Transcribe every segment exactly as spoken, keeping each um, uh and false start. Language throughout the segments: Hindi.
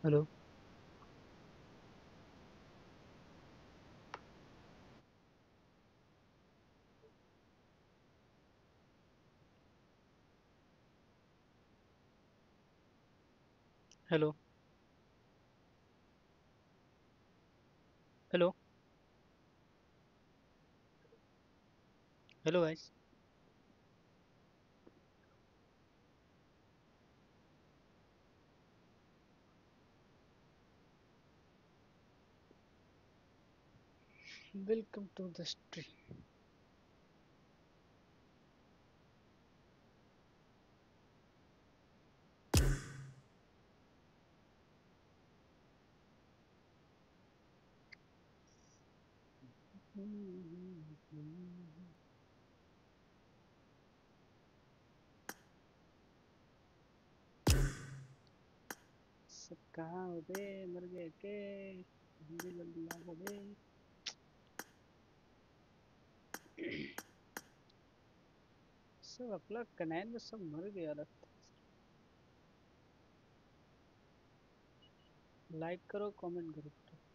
Hello. Hello. Hello. Hello guys. Welcome to the stream. सब कहाँ हो बे, मर गए के? जल्दी जल्दी आओ बे। सब अपना कनैन में सब मर गया लगता। लाइक करो, कमेंट करो।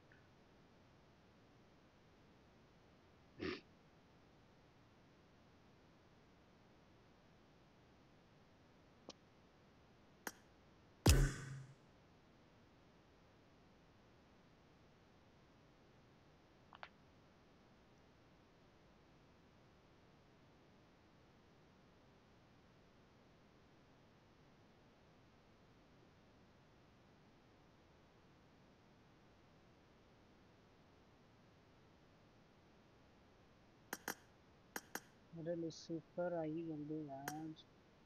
अरे लूसीफर आई जल्दी यार।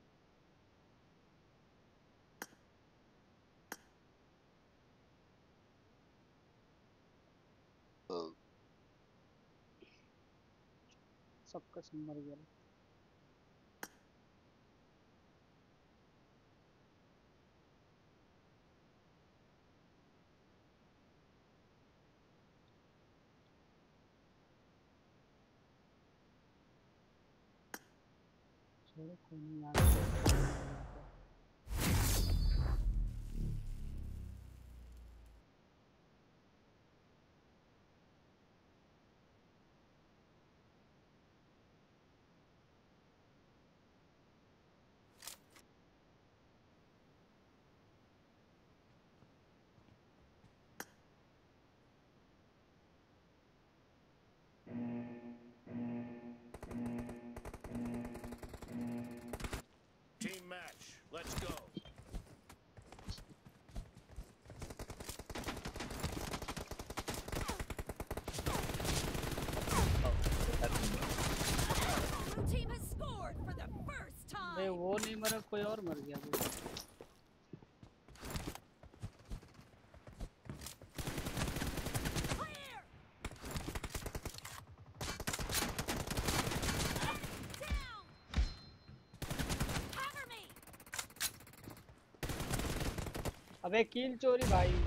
सबका सब मर गया। चलो कोई नहीं यार। Team match. Let's go. Blue team has scored for the first bay time. वो नहीं मरा, कोई और मर गया बे। Clear. Down. Cover me. अबे किल चोरी भाई।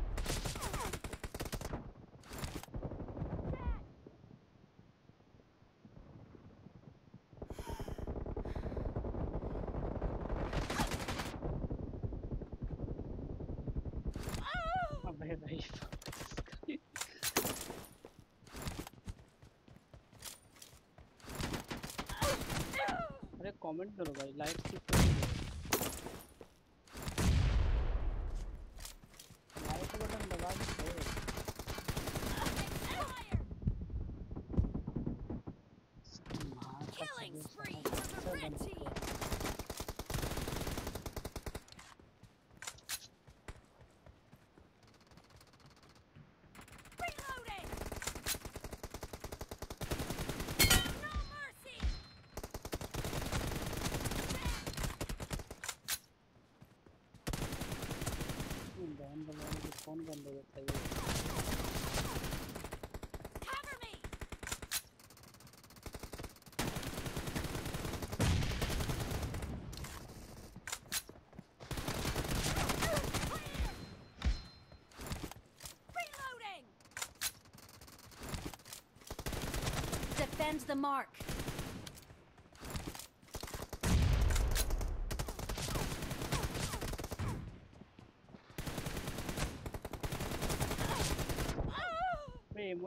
अबे भाई। अरे कमेंट करो भाई, लाइक की लाइक बटन दबा दो। Fire. मार का Killing खड़े spree साला for the सब red बंद team. कर। Reloading. No mercy. बहन बनाने को कौन बंद हो जाता है ये? Cover me. Clear. Reloading. Defend the mark.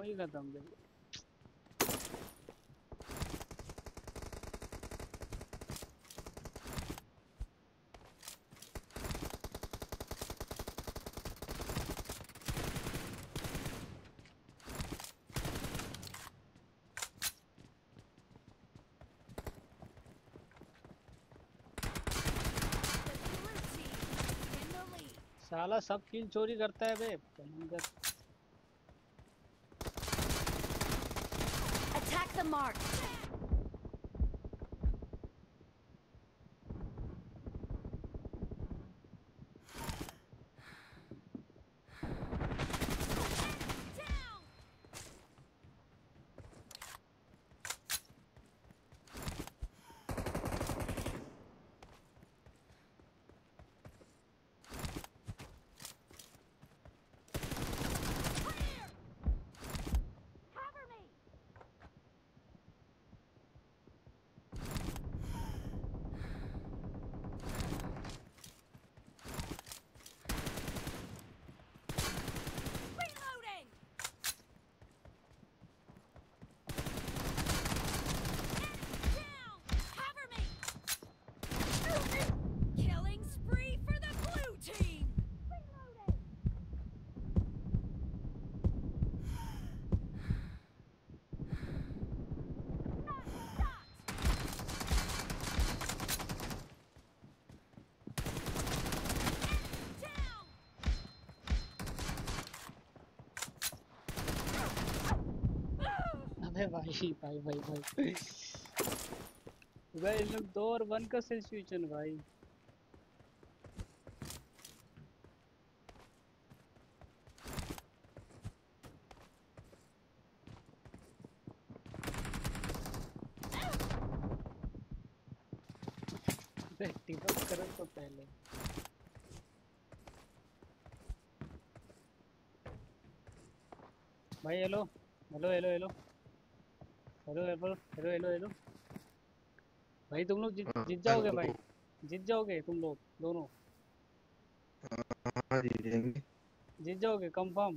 वही खत्म दे। साला सब किल चोरी करता है बे। Attack the mark. अबे भाई भाई भाई भाई भाई इन लोग दो और वन का सिचुएशन भाई। टिप करो तो पहले भाई। Hello hello hello hello hello hello hello hello hello भाई तुम लोग जीत जीत जाओगे भाई, जीत जाओगे तुम लोग दोनों। हाँ जीतेंगे। जीत जाओगे कंफर्म?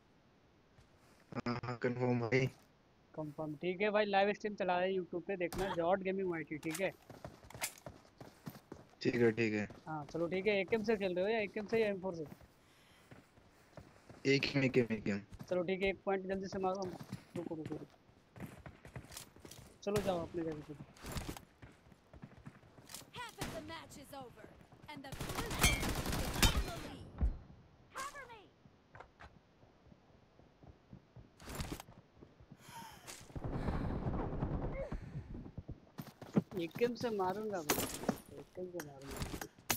हाँ कंफर्म भाई। कंफर्म ठीक है भाई। लाइव स्ट्रीम चला रहे हैं यूट्यूब पे, देखना जॉट गेमिंग वाईटी। ठीक है ठीक है ठीक है। हाँ चलो ठीक है। एकेएम से खेल रहे हो या एकेएम से या एम फोर से? एक ही में गेम एक गेम। चलो ठीक है, एक पॉइंट जल्दी से मारो। रुको रुको रुको, चलो जाओ अपने जगह पे। Half of the match is over, and the blue team is in the lead. Cover me. AKM से मारूंगा भाई, एकेएम से मारूंगा।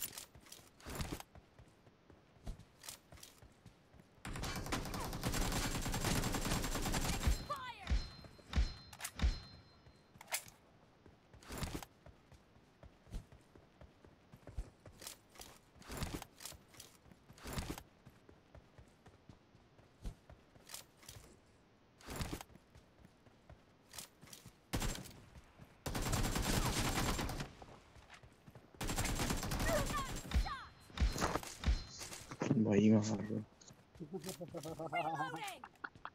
भाई मैं हार रहा हूँ। Reloading.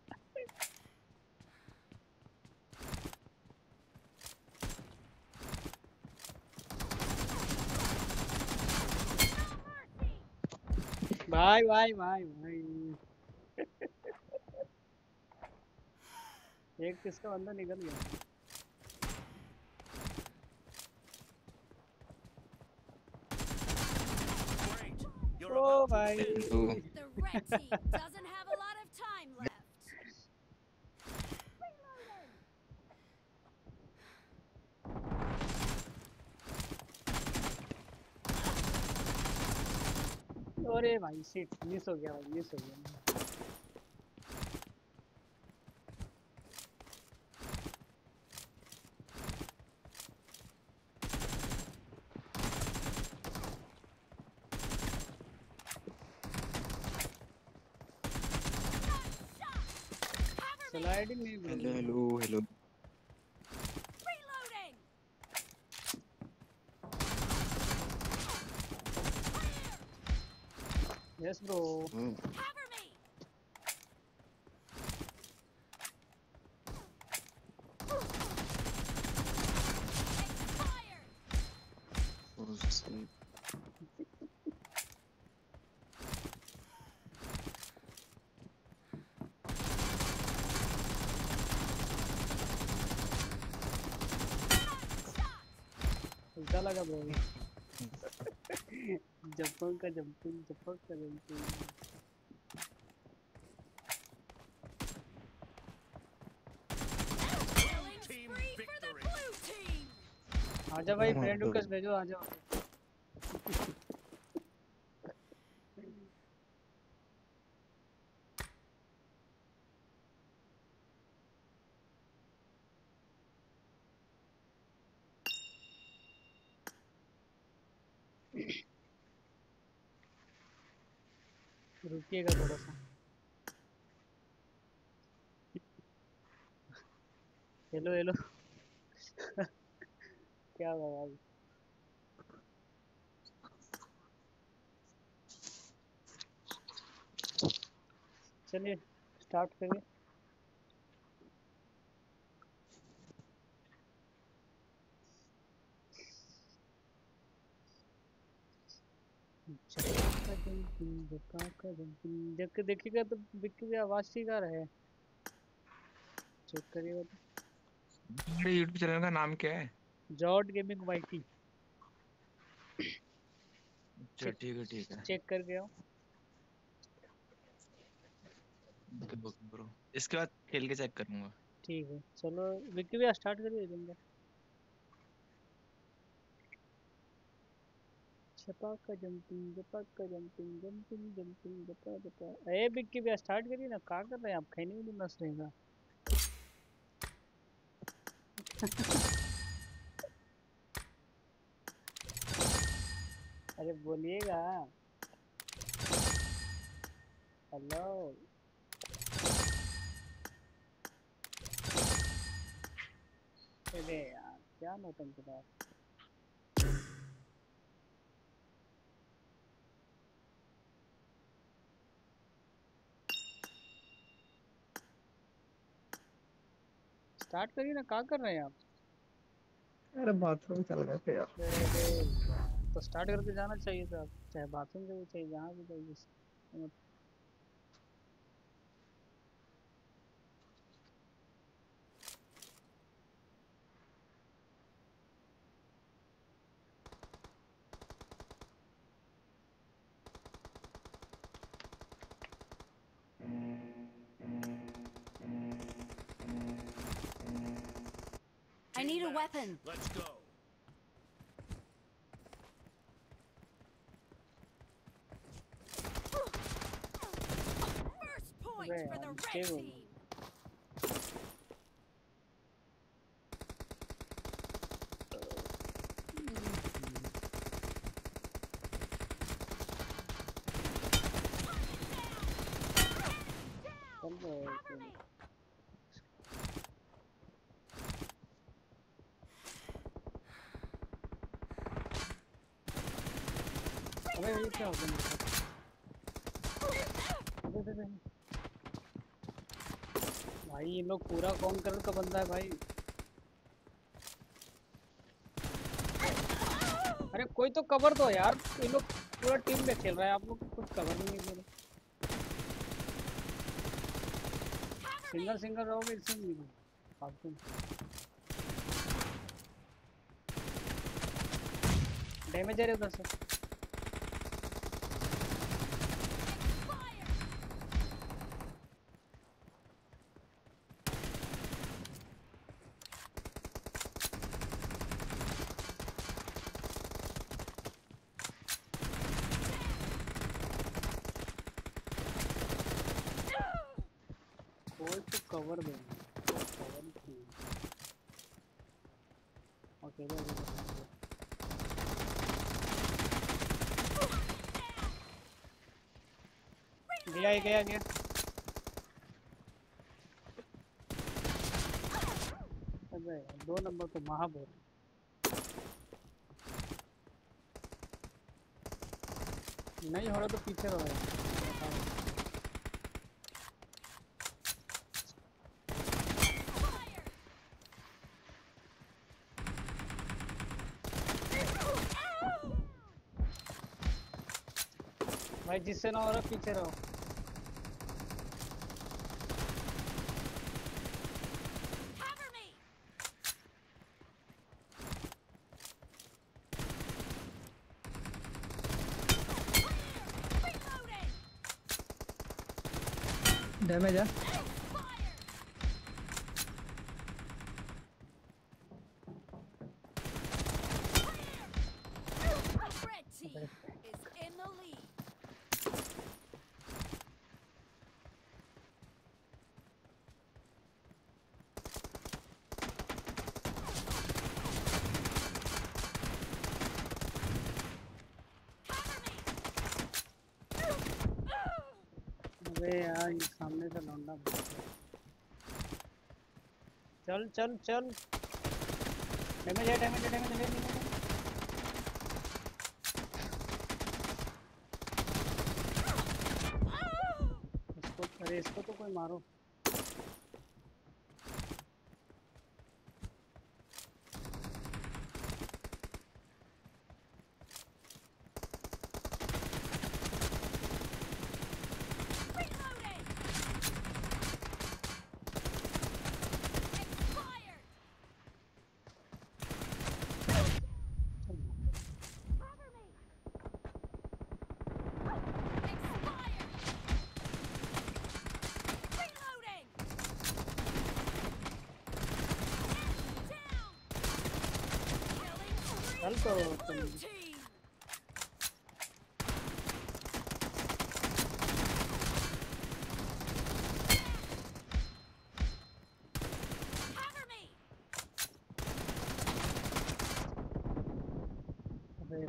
भाई भाई भाई भाई एक किसका बंदा निकल गया। Great. You're O about to भाई win. The red team doesn't have a lot of time left. अरे भाई शिट, मिस हो गया भाई, मिस हो गया। स्लाइडिंग नहीं मिल हेलो रही। Hello hello. Reloading. Yes bro. Cover me. अच्छा लगा ब्रो। जंपिंग का जंपिंग जंपिंग का jumping. Killing Team spree for the victory. blue team. आजा भाई फ्रेंड रिक्वेस्ट भेजो आ जाओ। रुकिएगा थोड़ा सा। Hello hello. क्या हुआ भाई? चलिए स्टार्ट करिए। जपा का जंपिंग जपा का जंपिंग देख देखिएगा तो विक्की की आवाज ठीक आ रहा है। चेक करिएगा तो। मेरे यूट्यूब चैनल का नाम क्या है? Jot gaming YT. अच्छा ठीक है ठीक है। चेक करके आओ। ब्रो इसके बाद खेल के चेक करूंगा। ठीक है चलो विक्की भैया स्टार्ट करिए देंगे। जपा का जंपिंग जपा का जंपिंग जंपिंग जंपिंग जपा जपा। ए विक्की भैया स्टार्ट करिए ना। क्या कर रहे हैं आप? खैनी भी नहीं मस रहेगा। अरे बोलिएगा। हेलो। अरे यार क्या नौटंकी बात। स्टार्ट करिए ना। क्या कर रहे हैं आप? अरे बाथरूम चल गए थे यार। अरे यार, तो स्टार्ट करके जाना चाहिए था। चाहे बाथरूम जाइए चाहे जहाँ भी जाइए। I need a Team match. weapon. Let's go. First point अरे for the यार, red क्या हुआ? team. चल रहा है Cover तो। me. अबे ये क्या हो गया मेरे साथ? अबे अबे, अबे। भाई ये लोग पूरा कौन कलर का बंदा है भाई। अरे कोई तो कवर दो यार। ये लोग पूरा टीम में खेल रहा है। आप लोग कुछ कवर भी नहीं दे रहे। सिंगल सिंगल रहोगे इससे नहीं भाई। फालतू। डैमेज आ रहा है उधर से। Fire. कोई तो कवर दे। कोई कवर नहीं। अकेले अकेले। गया ही गया गया। अबे यार, दो नंबर तो महाबोल। नहीं हो रहा तो पीछे रहो यार। भाई जिससे ना हो रहा पीछे रहो। Cover me. डैमेज है। Red team is in the lead. अबे यार ये सामने से लौंडा। चल चल चल। डैमेज है डैमेज है डैमेज है इसको, अरे इसको तो कोई मारो। Reloading. Expired. Cover me. Expired. Reloading. Down. Killing spree चल for तो the तुम। blue team. Cover me. अबे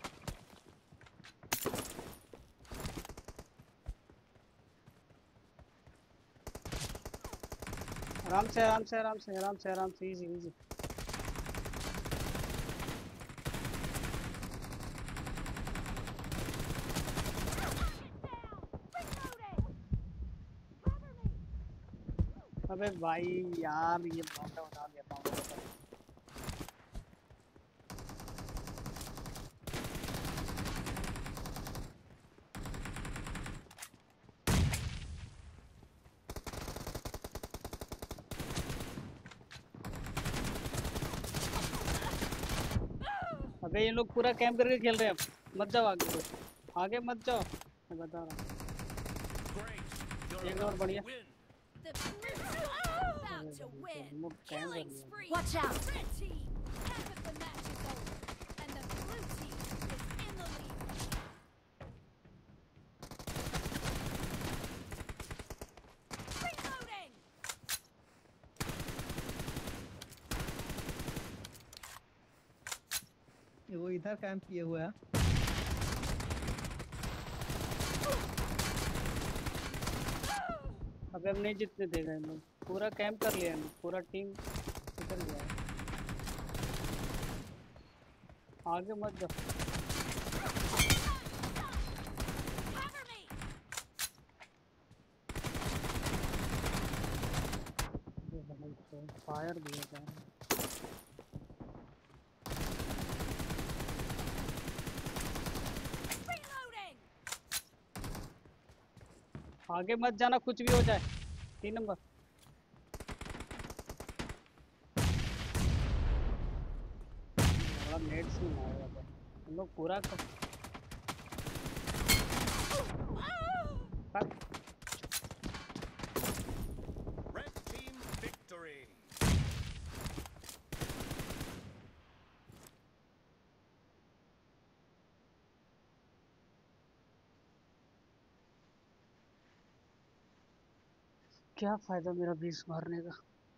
आराम से आराम से आराम से आराम से आराम से इजी इजी। अबे भाई यार ये लौंडा उठा लिया था मुझे पता। अबे ये लोग पूरा कैंप करके खेल रहे हैं। अब मत जाओ आगे, कोई आगे मत जाओ, मैं बता रहा हूँ। Great. You're एक और about बढ़िया। to win. The blue team is about to win. लोग कैंप कर Killing लिए। spree. Watch out. Red team. Half of the match is over, and the blue team is in the lead. Reloading. ये वो इधर कैंप किए हुआ है। अबे अब नहीं जीतने देगा इन लोग, पूरा कैंप कर लिया इन लोग, पूरा टीम निकल गया है। आगे मत जाओ। Cover me. फायर दिया था। Reloading. आगे मत जाना, कुछ भी हो जाए। तीन नंबर नेट्स नहीं मारेगा तो हम लोग पूरा कर... कर... Red team victory. क्या फायदा मेरा बीस मारने का।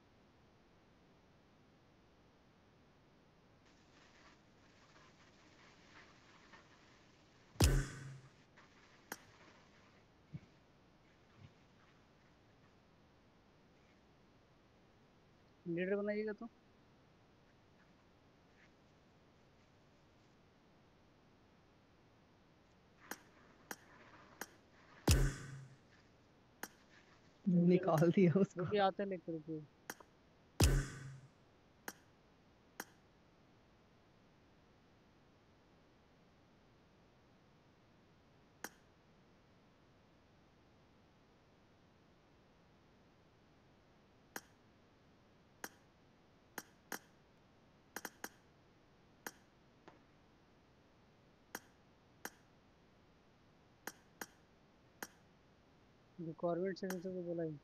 लीडर बनाइएगा तो निकाल दिया उसको। रुकिए आते लेके रुकिए। रिक्वायरमेंट से तो बोला ही।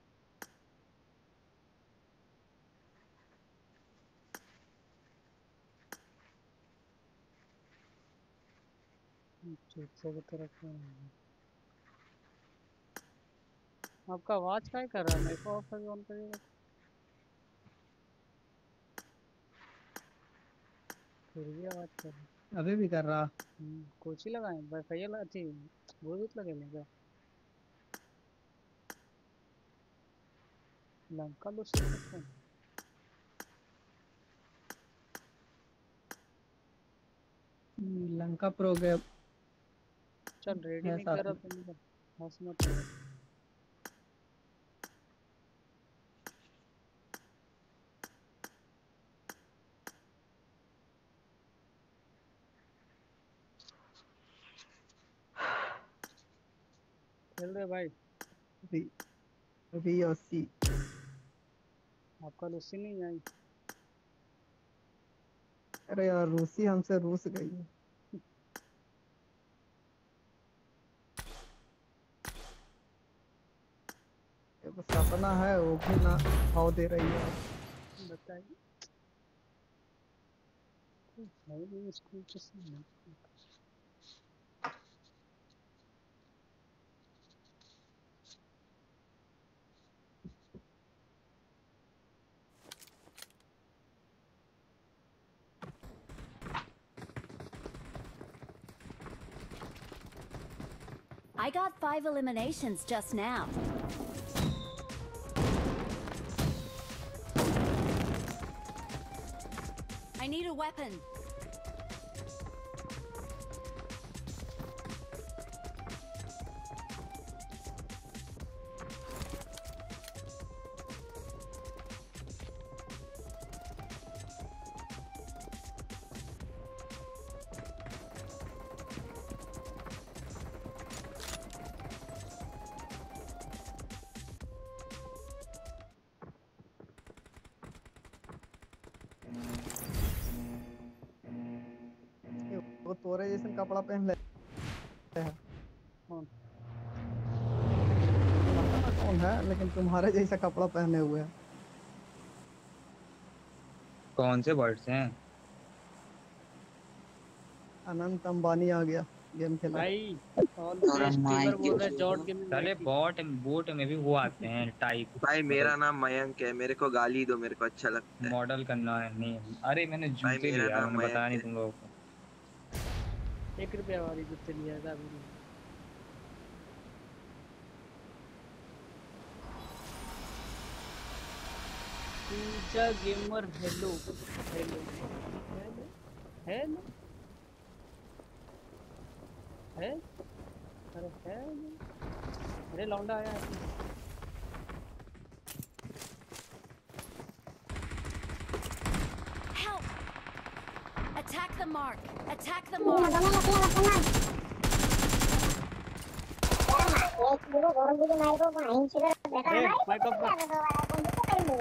चूतिया की तरफ है। आपका आवाज क्या कर रहा है? मेरे को ऑफ करके ऑन करिएगा फिर भी आवाज कर रहा है। अभी भी कर रहा। हम्म, कोची लगाए वाईफाई लगा थी, ब्लूटूथ लगे नहीं क्या? लंका लो सकते हैं। लंका प्रोग्राम चल रेडी है नहीं कर साथ रहा में। तो नहीं कर, हंस मत कर। खेल रहे भाई? अभी अभी अस्सी। आपका लुस्सी नहीं आई? अरे यार रूसी हमसे रूस गई है। ये बस अपना है वो भी ना भाव दे रही है। बताइए। है नहीं स्कूल किसी में। I got five eliminations just now. I need a weapon. ये वो तोरे जैसन कपड़ा पहन ले है। कौन? पता ना कौन है लेकिन तुम्हारे जैसा कपड़ा पहने हुए है। कौन से बर्ड्स हैं? अनंत अंबानी आ गया गेम खेला। भाई ऑलवेज स्ट्रीमर बोल रहा है जॉट गेमिंग साले आईटी। बॉट बोट में भी वो आते हैं टाइप। भाई मेरा नाम मयंक है, मेरे को गाली दो, मेरे को अच्छा लगता है। मॉडल करना है नहीं। अरे मैंने भाई जूते मेरा लिए यार, नाम मैंने बताया मयंक नहीं है। तुम लोगों को। एक रुपया वाली जूते लिया था अभी। Pooja gamer hello hello hello hello है। अरे हेलो, अरे लौंडा आया है। Help! Attack the mark. Attack the mark. ए माइक अप कर।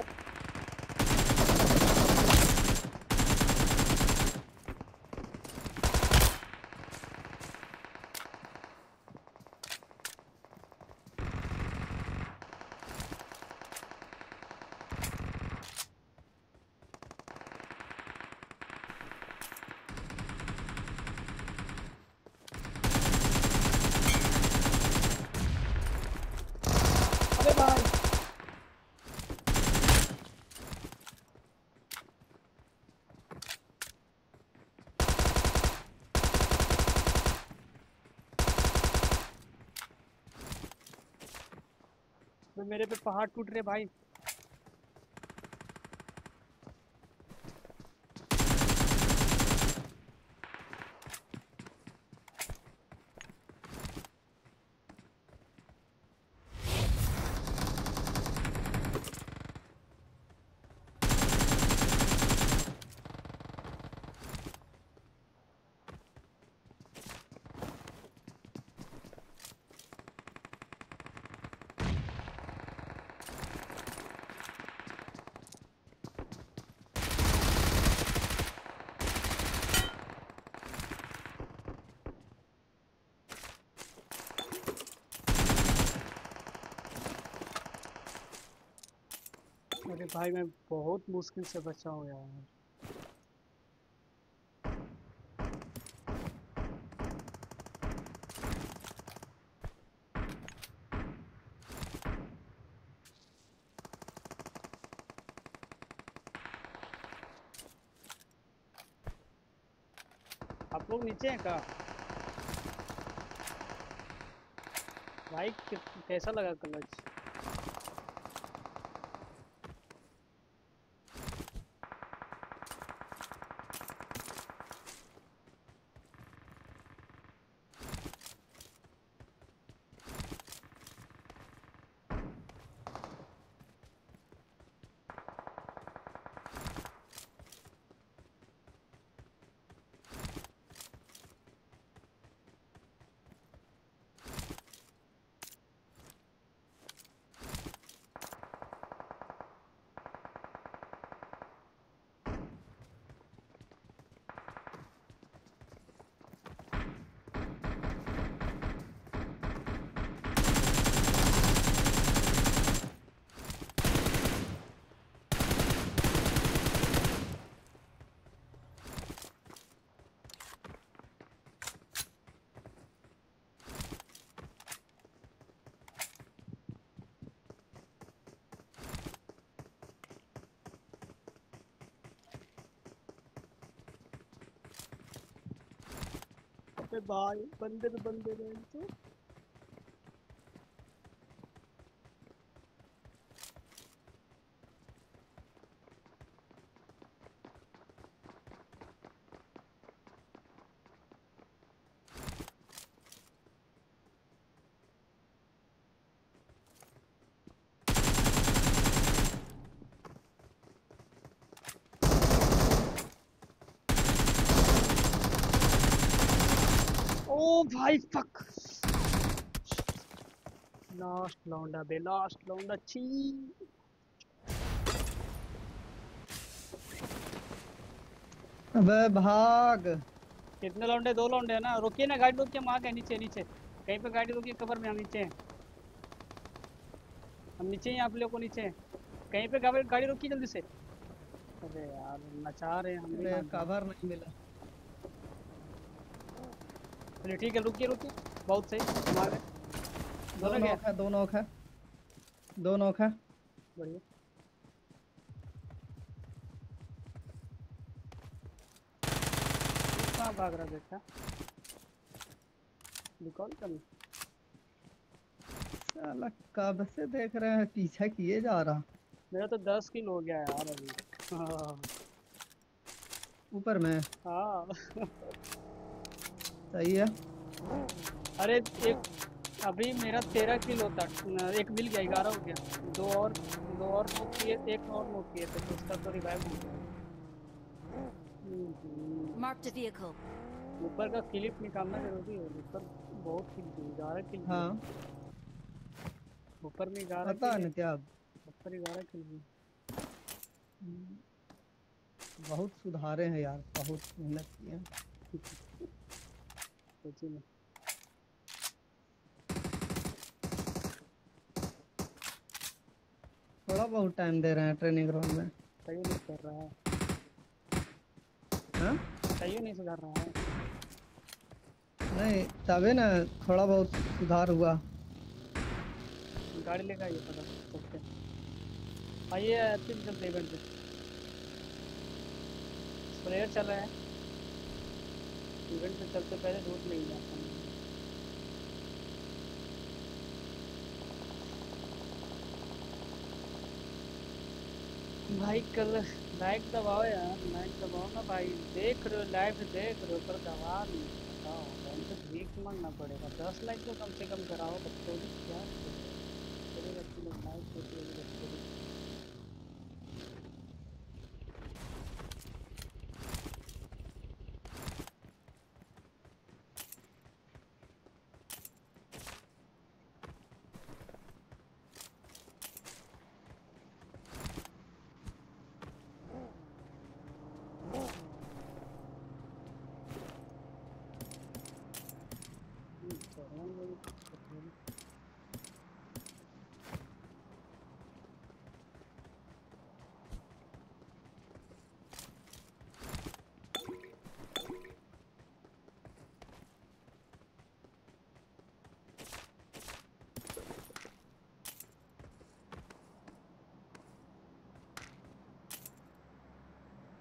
अरे भाई तो मेरे पे पहाड़ टूट रहे भाई। अरे भाई मैं बहुत मुश्किल से बचा हूँ यार। आप लोग नीचे हैं क्या भाई? कि- कैसा लगा क्लच? अबे भाई बंदे पे बंदे हैं तो। ओ भाई फक। लास्ट लौंडा बे, लास्ट लौंडा छी। अबे भाग। कितने लौंडे? दो लौंडे है ना। रुकिए ना, गाड़ी रोकिए, हम आ गए नीचे नीचे। कहीं पे गाड़ी रोकिए, कवर में हम नीचे हैं। हम नीचे ही हैं, आप लोग को नीचे हैं। कहीं पे गाड़ी गाड़ी रोकिए जल्दी से। अरे यार नचा रहे हैं, हम भी अरे भाग गए। कवर नहीं मिला। चलिए ठीक है, रुकिए रुकिए। बहुत सही, हम आ गए। दो दोनों गए। नॉक है, दो नॉक है, दो नॉक है। बढ़िया। तू कहाँ भाग रहा बेटा? रिकॉल कर। साला कब से देख रहे हैं, पीछा किए जा रहा। मेरा तो दस किल हो गया यार अभी। हाँ ऊपर में हाँ। सही है। अरे एक अभी मेरा तेरह किल होता, एक मिल गया, ग्यारह हो गया। दो और दो और नोक किए, एक और नोक किए थे तो उसका तो रिवाइव हो गया। हम्म, Marked a vehicle. ऊपर का क्लिप निकालना जरूरी है। ऊपर बहुत किल किए, ग्यारह किल किए। हाँ ऊपर में ग्यारह पता किल है। नहीं क्या। ऊपर ग्यारह किल है। बहुत सुधारे हैं यार, बहुत मेहनत किए हैं। सोचिए ना। थोड़ा बहुत टाइम दे रहे हैं ट्रेनिंग ग्राउंड में। सही नहीं कर रहा है। हाँ सही नहीं सुधार रहा है। नहीं तभी ना थोड़ा बहुत सुधार हुआ। गाड़ी लेकर आइए फटाफट चलते हैं। आइए फिर चलते इवेंट पे। प्लेयर चल रहा है। इवेंट पे चलते पहले रूट नहीं जाता हूँ। भाई कल लाइक दबाओ यार, लाइक दबाओ ना भाई। देख रहे हो लाइव देख रहे हो पर दबा नहीं बताओ। भाई तो भीख मांगना पड़ेगा। दस लाइक तो कम से कम कराओ बच्चों की। क्या करें बच्चे लोग लाइक करते हैं बच्चों को।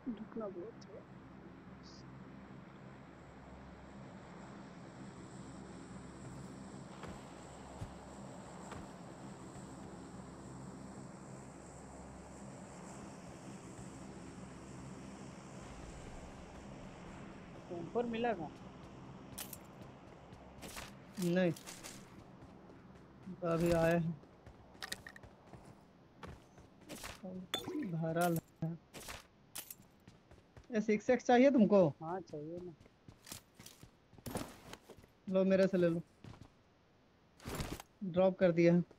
रुकना बहुत थोड़ा। ऊपर मिला कहाँ? नहीं अभी आया है भरा है। ये सिक्स एक्स चाहिए तुमको? हाँ चाहिए ना। लो मेरे से ले लो, ड्रॉप कर दिया है।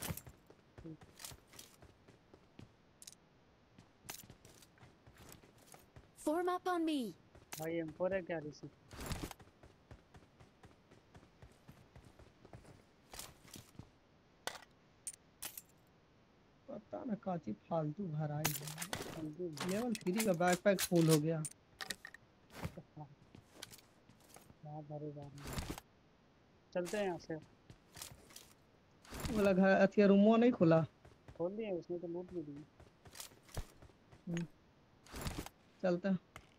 Form up on me. भाई एम फोर है क्या रिसी? पता ना काची फालतू भराई है। जल्दी लेवल थ्री का बैकपैक फुल हो गया। वहाँ भरे जा रहे हैं। चलते हैं यहाँ से। बोला घर अथिया रूमो नहीं खुला। खोल दिए उसने तो लूट भी दी। हम्म, चलते हैं।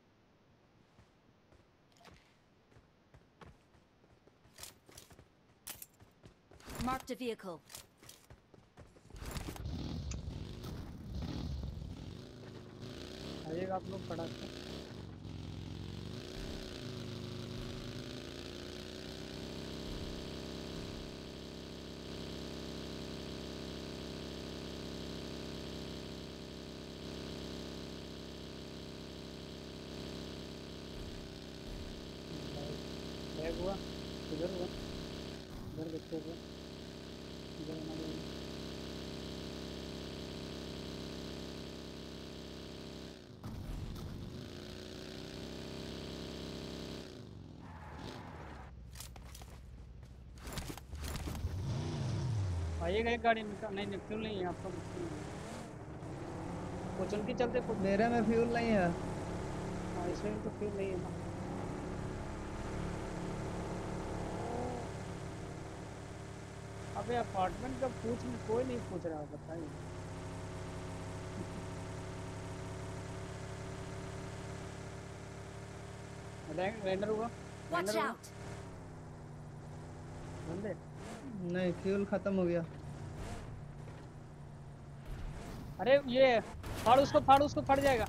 Marked a vehicle. आइएगा आप लोग पड़ा के। बैग हुआ इधर हुआ इधर बच्चे हुआ इधर हमारे आइएगा। एक गाड़ी निकाल नहीं नहीं फ्यूल नहीं है आपका। कुछ उनकी चलते कुछ मेरे में फ्यूल नहीं है। हाँ इसमें भी तो फ्यूल नहीं है ना। अबे अपार्टमेंट का पूछ कोई नहीं पूछ रहा बताइए। रेंडर हुआ Watch रेंडर हुआ out. बंदे। नहीं फ्यूल खत्म हो गया। अरे ये फाड़ उसको फाड़ उसको फट जाएगा।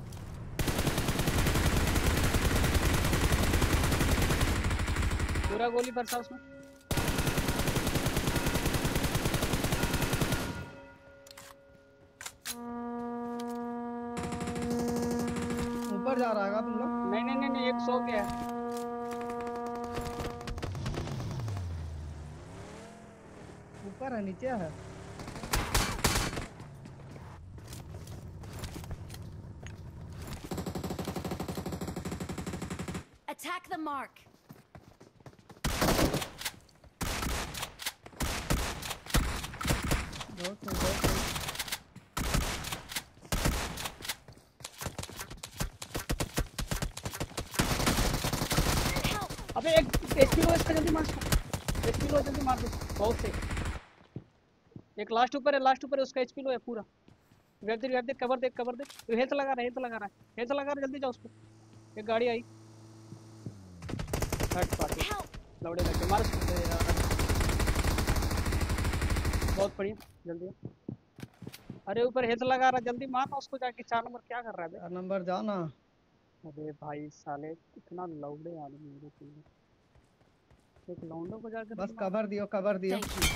पूरा गोली बरसा उसमें। ऊपर जा रहा है तुम लोग? नहीं नहीं नहीं नहीं एक सौ गया। ऊपर है नीचे है? Attack the mark. बहुत सही, बहुत सही। अबे एक एक किलो इसका जल्दी मार इसको। एक किलो जल्दी मार दो बहुत से। एक लास्ट ऊपर है लास्ट ऊपर है उसका एचपी लो है पूरा। वेब देख वेब देख कवर देख कवर देख। तो हेल्थ लगा रहा है हेल्थ लगा रहा है हेल्थ लगा रहा है जल्दी जाओ उसको। एक गाड़ी आई थर्ड पार्टी Help. लौड़े लगे मार उसको यार। बहुत बढ़िया जल्दी आओ। अरे ऊपर हेल्थ लगा रहा है जल्दी मारना उसको जाके। चार नंबर क्या कर रहा है बे? चार नंबर जाओ ना। अरे भाई साले इतना लौड़े आदमी मेरे को। एक लौंडो को जाकर बस मार। कवर दियो कवर दियो। Thank you.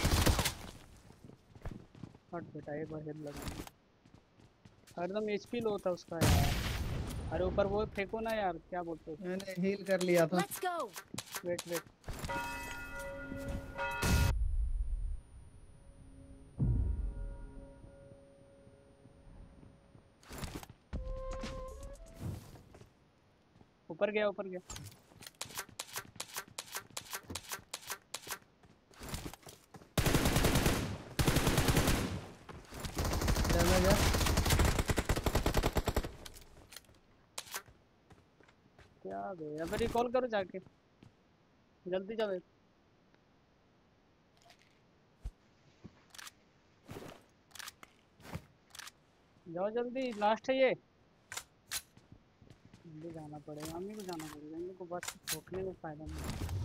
हट बेटा एक बार हेड लगा। एकदम एचपी लो होता उसका यार। अरे ऊपर वो फेंको ना यार क्या बोलते हो। मैंने हील कर लिया था। Let's go. वेट वेट ऊपर गया ऊपर गया। डैमेज है। क्या बे अब रिकॉल करो जाके जल्दी जाओ। जाओ जल्दी लास्ट है ये। जल्दी जाना पड़ेगा, मम्मी को जाना पड़ेगा, इन लोग को बस ठोकने में फायदा नहीं।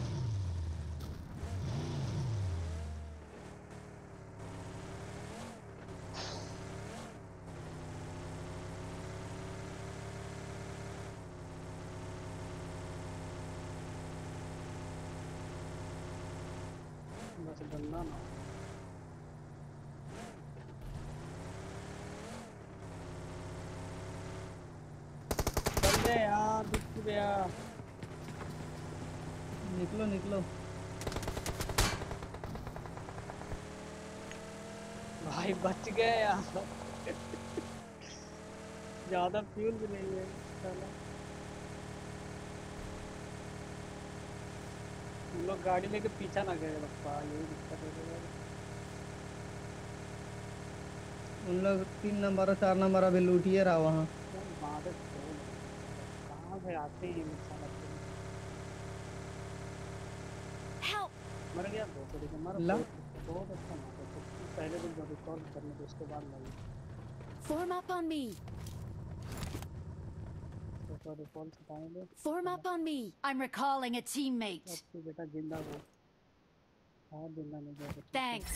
बस बंदा ना बंदे यार दुख गया। निकलो निकलो। भाई बच गए यार। ज्यादा फ्यूल भी नहीं है साला। हम लोग गाड़ी लेके पीछा ना गए बप्पा, यही दिक्कत है। उन लोग तीन नंबर और चार नंबर अभी लूटिए रहा वहाँ। मादक छोड़, कहाँ से आते हैं ये साला। Help! मर गया बहुत बढ़िया, मर ला। बहुत बहुत अच्छा मारा तो पहले दिन जब रिकॉर्ड करने के उसके बाद लगी Form up on me. तो तो रिकॉल छुपाएंगे। Form up on me. I'm recalling a teammate. अच्छी बेटा जिंदा हो। हाँ जिंदा नहीं गया तो Thanks.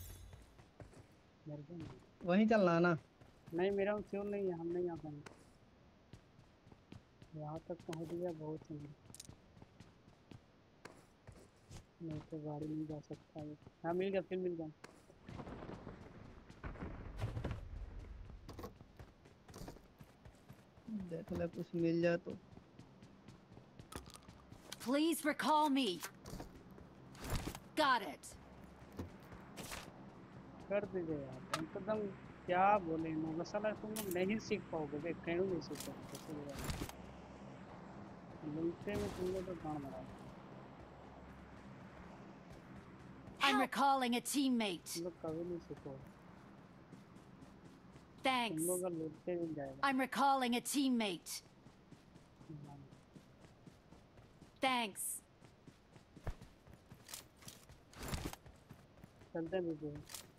मर गया नहीं। वहीं चलना है ना। नहीं मेरा फ्यूल नहीं है, हम नहीं आ पाएंगे। यहाँ तक पहुँच गया बहुत ही, नहीं तो गाड़ी नहीं जा सकता है। हाँ मिल गया, फिर मिल गया। देख ले कुछ मिल जाए तो। Please recall me. Got it. कर दीजिए यार, एकदम क्या बोले ना मसाला, तुम लोग नहीं सीख पाओगे बे, कहीं नहीं सीख पाओगे। लूटते में तुम लोग तो गाँव मारा। I'm recalling a teammate. तुम लोग कभी नहीं सीखोगे। Thanks. तुम लोग का लूटते मिल जाएगा। I'm recalling a teammate. Thanks. चलते भी जो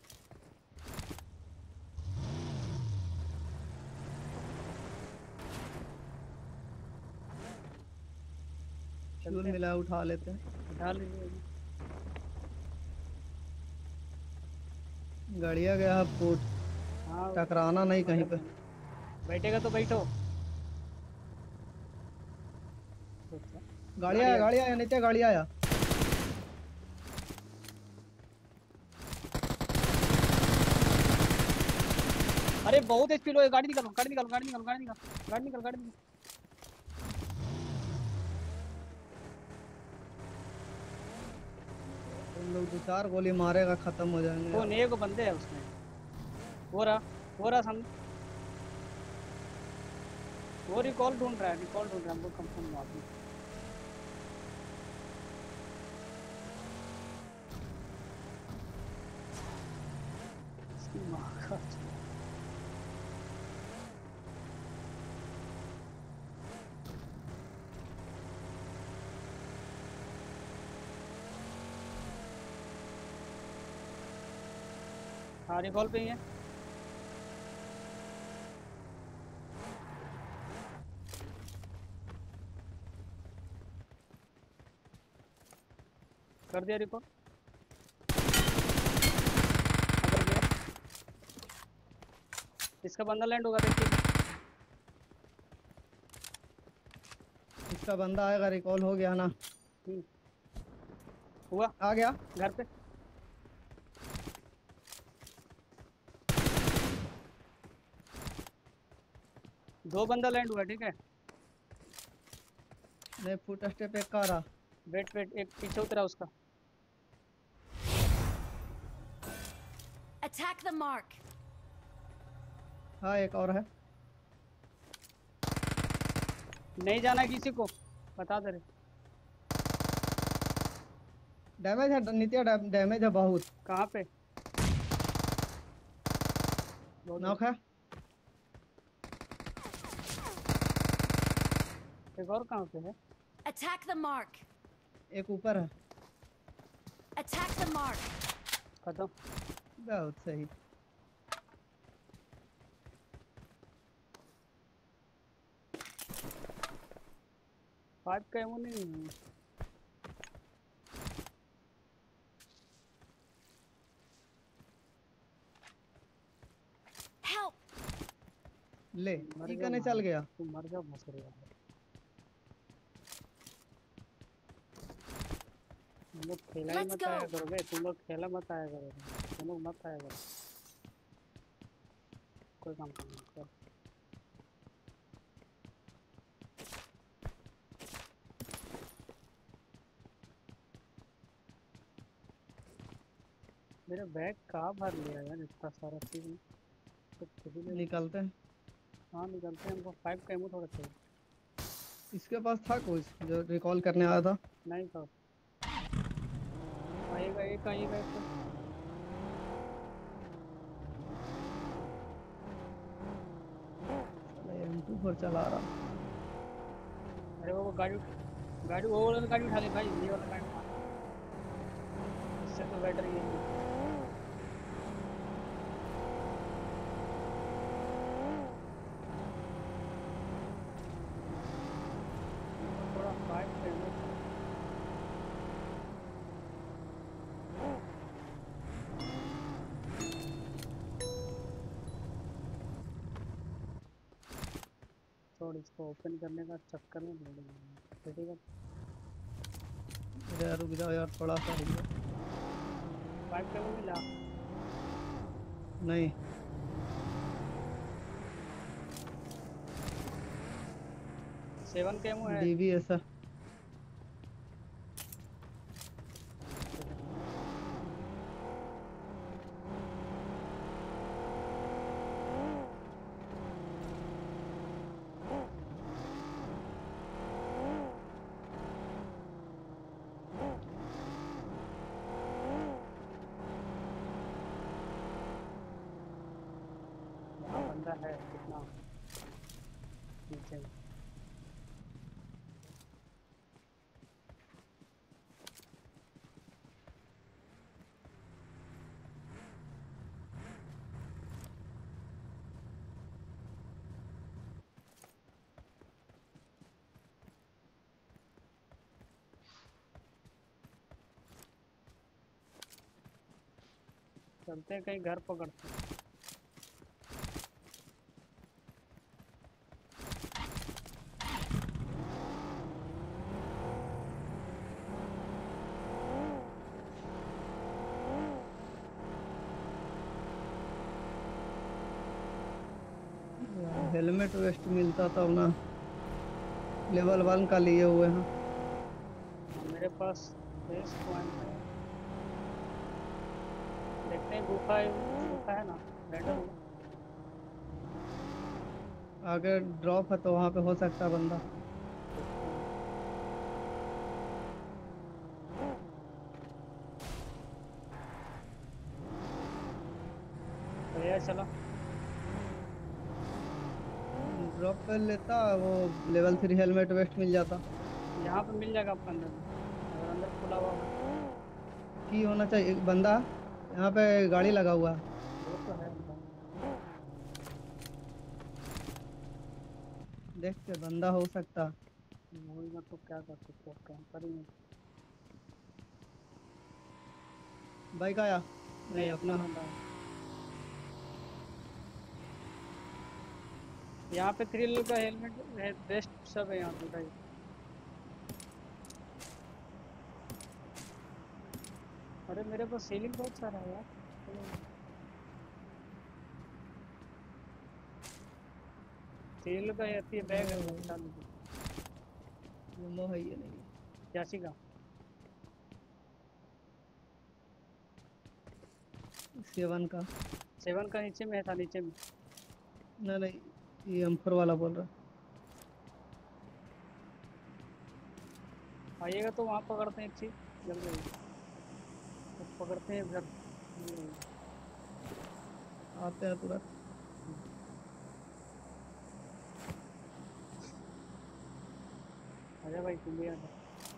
फ्यूल मिला है, उठा लेते हैं। उठा लीजिए। गाड़िया गया है फूट। हाँ टकराना नहीं कहीं पे। बैठेगा तो बैठो। गाड़ी आया गाड़ी आया नीचे गाड़ी आया। अरे बहुत एचपी लो है, गाड़ी निकालो गाड़ी निकालो गाड़ी निकालो गाड़ी निकालो गाड़ी निकालो गाड़ी निकालो। तुम लोग दो चार गोली मारेगा खत्म हो जाएंगे। कौन एक बंदे है उसमें? वो रहा वो रहा सामने। वो रिकॉल ढूंढ रहा है, रिकॉल ढूंढ रहा है, हमको कंफर्म मार दी। इसकी माँ का हाँ रिकॉल पे ही है। कर दिया रिकॉल। कर दिया। इसका बंदा लैंड होगा देखिए। इसका बंदा आएगा, रिकॉल हो गया ना। हुआ आ गया घर पे। दो बंदा लैंड हुआ ठीक है। नहीं फुट स्टेप एक का रहा। वेट वेट एक पीछे उतरा उसका। Attack the mark. हाँ एक और है। नहीं जाना किसी को, बता दे रहे। डैमेज है नित्या, डैमेज है बहुत। कहाँ पे? नॉक है। एक और कहाँ पे है? Attack the mark. एक ऊपर है। Attack the mark. खत्म। बहुत सही। फाइव का एमो नहीं है। Help! ले मर ई जा कने भाई, चल गया। तू मर जा भोसड़ी वाला। तुम लोग खेला ही Let's मत go. आया करो बे, तुम लोग खेला मत आया करो, तुम लोग मत आया करो, कोई काम करना चल। मेरा बैग कहाँ भर लिया यार इतना सारा चीज में, तो खुद ही ले लो। निकलते हैं। हाँ निकलते हैं, हमको फाइव का एमो थोड़ा चाहिए। इसके पास था कोई जो रिकॉल करने आया था। नहीं तो आएगा एक आएगा एक। एम टू फोर चला रहा। अरे वो गाड़ी गाड़ी वो वाला गाड़ी उठा ले भाई, ये वाला गाड़ी उठा, इससे तो बेटर ये है। थोड़ा फाइव का एमो चाहिए। छोड़, इसको ओपन करने का चक्कर में ले लेंगे ठीक है। अरे यार रुक जाओ यार थोड़ा सा रुक जाओ। फाइव का एमो मिला? नहीं सेवन का एमो है? डीबी ऐसा। यहाँ बंदा है कितना नीचे में। चलते हैं कहीं घर पकड़ते हैं। हेलमेट वेस्ट मिलता था ना, लेवल वन का लिए हुए हैं। हाँ, मेरे पास बेस पॉइंट है, देखते हैं गुफा है, गुफा है ना रेडर। आगे ड्रॉप है तो वहाँ पे हो सकता है बंदा। भैया चलो ड्रॉप कर लेता वो, लेवल थ्री हेलमेट वेस्ट मिल जाता। यहाँ पे मिल जाएगा आपको अंदर में, अगर अंदर खुला हुआ हो। की होना चाहिए एक बंदा यहाँ पे गाड़ी लगा हुआ है। वो तो है अंदर। देखते बंदा हो सकता। वही मैं तो क्या कर सकते हो, कैंपर ही नहीं। बाइक आया नहीं अपना। बंदा है। यहाँ पे थ्रिल का हेलमेट बेस्ट सब है यहाँ पे भाई। अरे मेरे पास सीलिंग बहुत सारा है यार। थ्रिल का आती है बैग है, बता दीजिए वो है ये नहीं क्यासी का। सेवन का। सेवन का नीचे में है, था नीचे में। नहीं नहीं ये एम फोर वाला बोल रहा। आइएगा तो वहाँ पकड़ते हैं एक चीज जल्दी, तो पकड़ते हैं इधर। आते हैं तुरंत। अरे भाई तुम भी आ जाओ।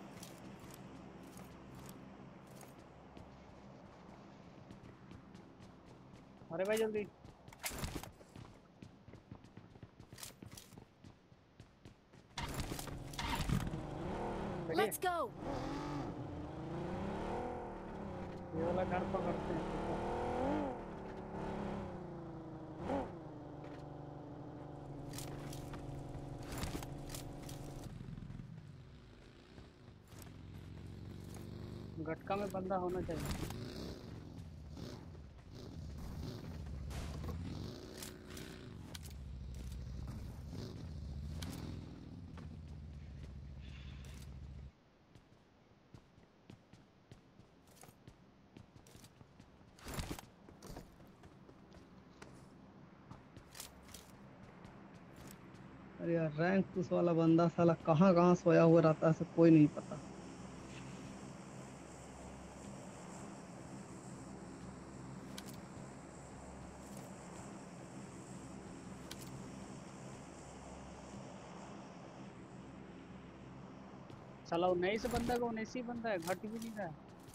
अरे भाई जल्दी। Let's go. ये वाला घर पकड़ते हैं ठीक है। गटका में बंदा होना चाहिए। अरे यार रैंक पुश वाला बंदा साला कहाँ कहाँ सोया हुआ रहता है, से कोई नहीं पता। साला उन्नीस बंदा का उन्नीस ही बंदा है, घट भी नहीं रहा है।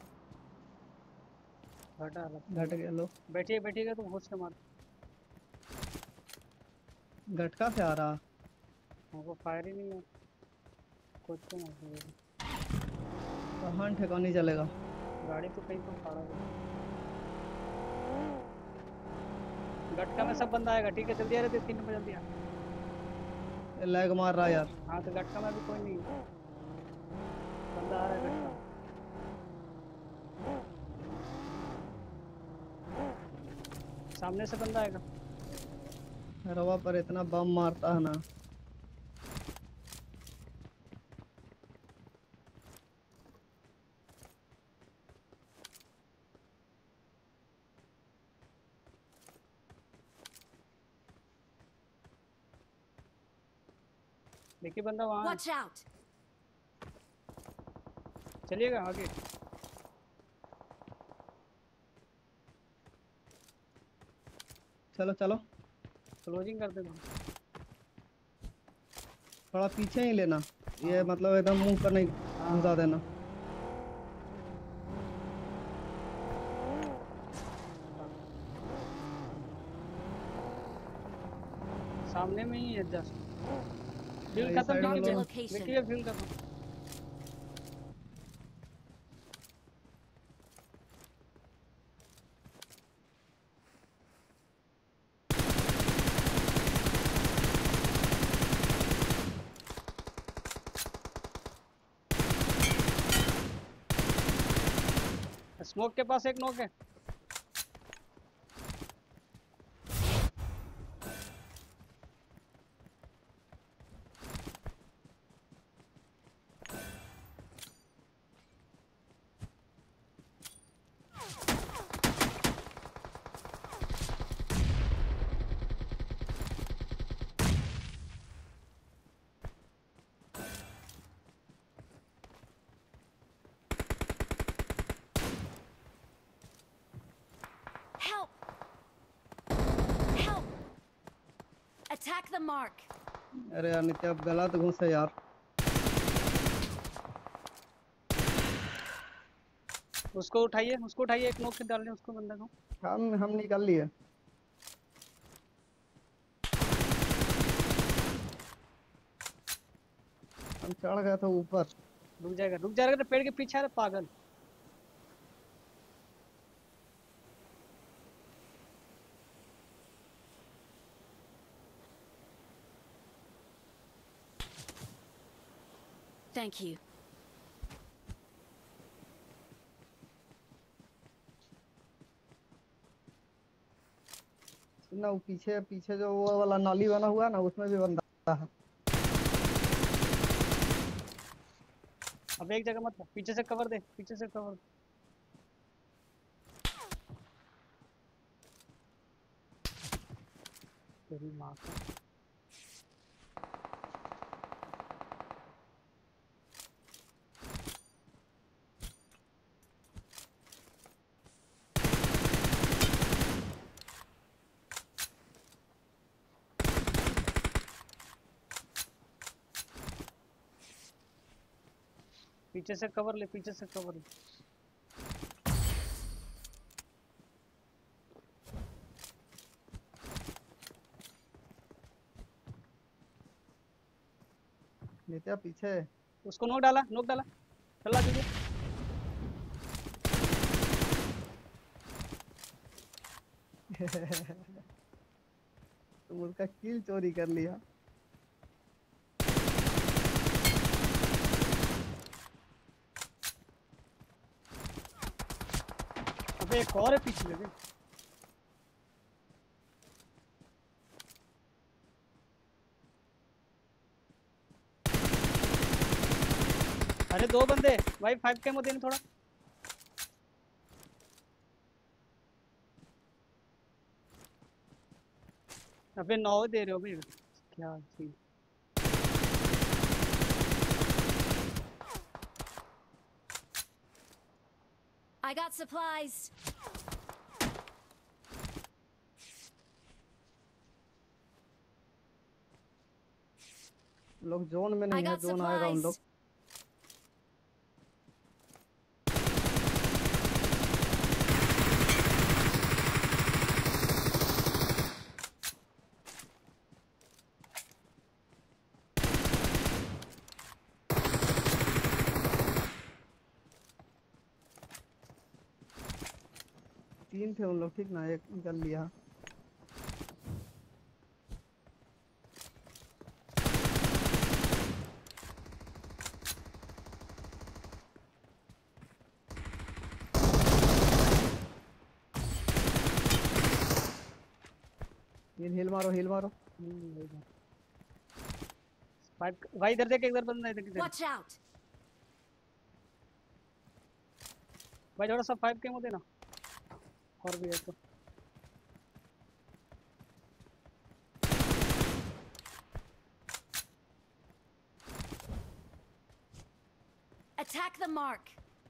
घटा लगता है। घट गया लो, बैठिए बैठिएगा तो घुस के मार। घटका से आ रहा। हमको फायर ही नहीं है कुछ तो नहीं। कहाँ ठिकाने चलेगा। गाड़ी तो कहीं पर खड़ा है। गटका में सब बंदा आएगा ठीक है, जल्दी आ रहे थे तीन नंबर जल्दी आ। ये लैग मार रहा है यार। हाँ तो गटका में भी कोई नहीं है। बंदा आ रहा है गटका। सामने से बंदा आएगा। रवा पर इतना बम मारता है ना। देखिए बंदा वहाँ है। Watch out. चलिएगा आगे। चलो चलो क्लोजिंग कर देना। थोड़ा पीछे ही लेना, ये मतलब एकदम मुंह पर नहीं घुसा देना। सामने में ही है जस्ट। फ्यूल ये खत्म side नहीं में किया। लो। Location. देखिए फ्यूल खत्म। स्मोक के पास एक नॉक है। Help. Help. Attack the mark. अरे यार नित्य अब गलत घुसे यार। उसको उठाइए उसको उठाइए, एक नॉक से डाल दें उसको बंदा को। हम हम निकल लिए। हम चढ़ गए थे ऊपर। रुक जाएगा रुक जाएगा तो पेड़ के पीछे आ रहा पागल। Thank you. ना वो पीछे पीछे जो वो वाला नाली बना हुआ है ना, उसमें भी बंदा है। अब एक जगह मत पीछे से कवर दे, पीछे से कवर। तेरी माँ का। पीछे से कवर ले, पीछे से कवर ले। नित्या पीछे। उसको नोक डाला नोक डाला। चला जल्दी। तुम उसका किल चोरी कर लिया। अबे एक और है पीछे लगे। अरे दो बंदे भाई, फाइव के मुझे थोड़ा। अबे नौ दे रहे हो भाई, क्या सीन। I got supplies. लोग जोन में I नहीं है, got जोन आएगा उन लोग। supplies. तीन थे उन लोग, ठीक ना, एक निकल लिया। हिल हिल मारो, हिल मारो। फाइव भाई इधर देख, इधर बंदा है, इधर इधर। Watch out. भाई थोड़ा सा फाइव के मुझे ना, और भी है तो। Attack the mark.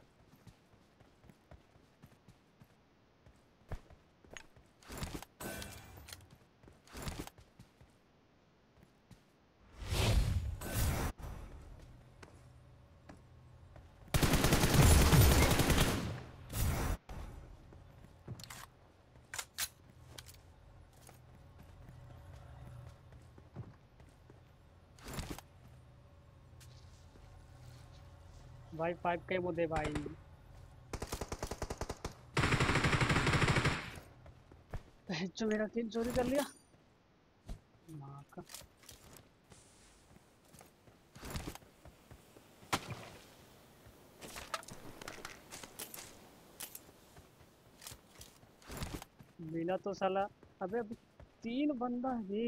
भाई फाइव के मुझे भाई। जो मेरा किल चोरी कर लिया माँ का। मिला तो साला। अबे अभी तीन बंदा है।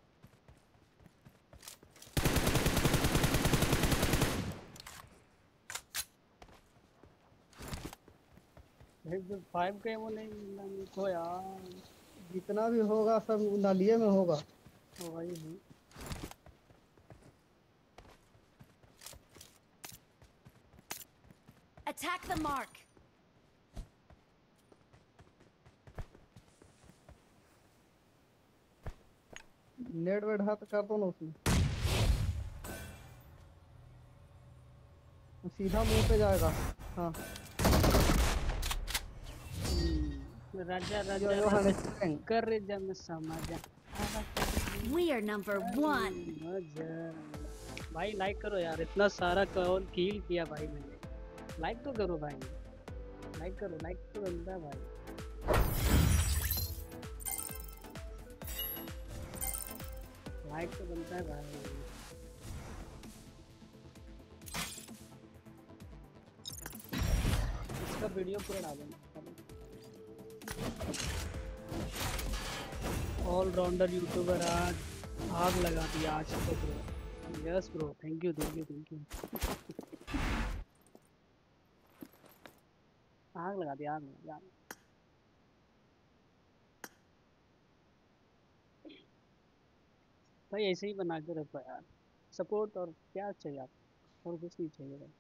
फाइव के वो नहीं मिला मेरे यार। जितना भी होगा सब नालिये में होगा। तो वही है। Attack the mark. नेट वेट हाथ कर दो ना उसमें, सीधा मुंह पे जाएगा। हाँ राजा राजा यो यो राजा हने कर रे जम समाजा। We are number one. मजा। भाई लाइक करो यार, इतना सारा कौन किल किया भाई मैंने। लाइक तो करो भाई, लाइक करो, लाइक तो बनता है भाई। लाइक तो बनता है भाई। इसका वीडियो पूरा डालेंगे। ऑलराउंडर यूट्यूबर आज आग लगा दिया आज तो bro. Yes bro, thank you thank you thank you. आग लगा दिया, आग लगा दिया। भाई ऐसे ही बना के रखो यार, सपोर्ट और क्या चाहिए आपको, और कुछ नहीं चाहिए भाई।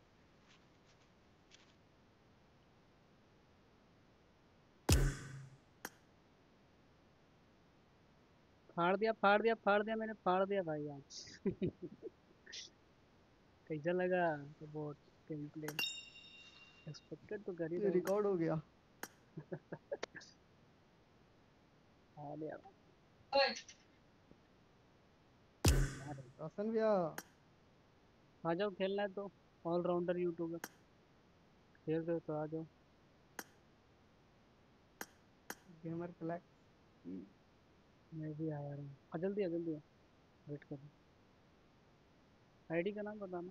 फाड़ दिया फाड़ दिया फाड़ दिया मैंने, फाड़ दिया भाई आज। कैसा लगा सपोर्ट गेम प्ले? एक्सपेक्टेड तो कर ही ये रहे हो। रिकॉर्ड हो गया। फाड़ दिया रोशन भैया आ जाओ, खेलना है तो ऑलराउंडर यूट्यूबर खेल रहे हो तो आ जाओ। Gamer black. मैं भी आया रहा हूँ। आ जल्दी आ जल्दी आ, वेट कर। आईडी का नाम बताना।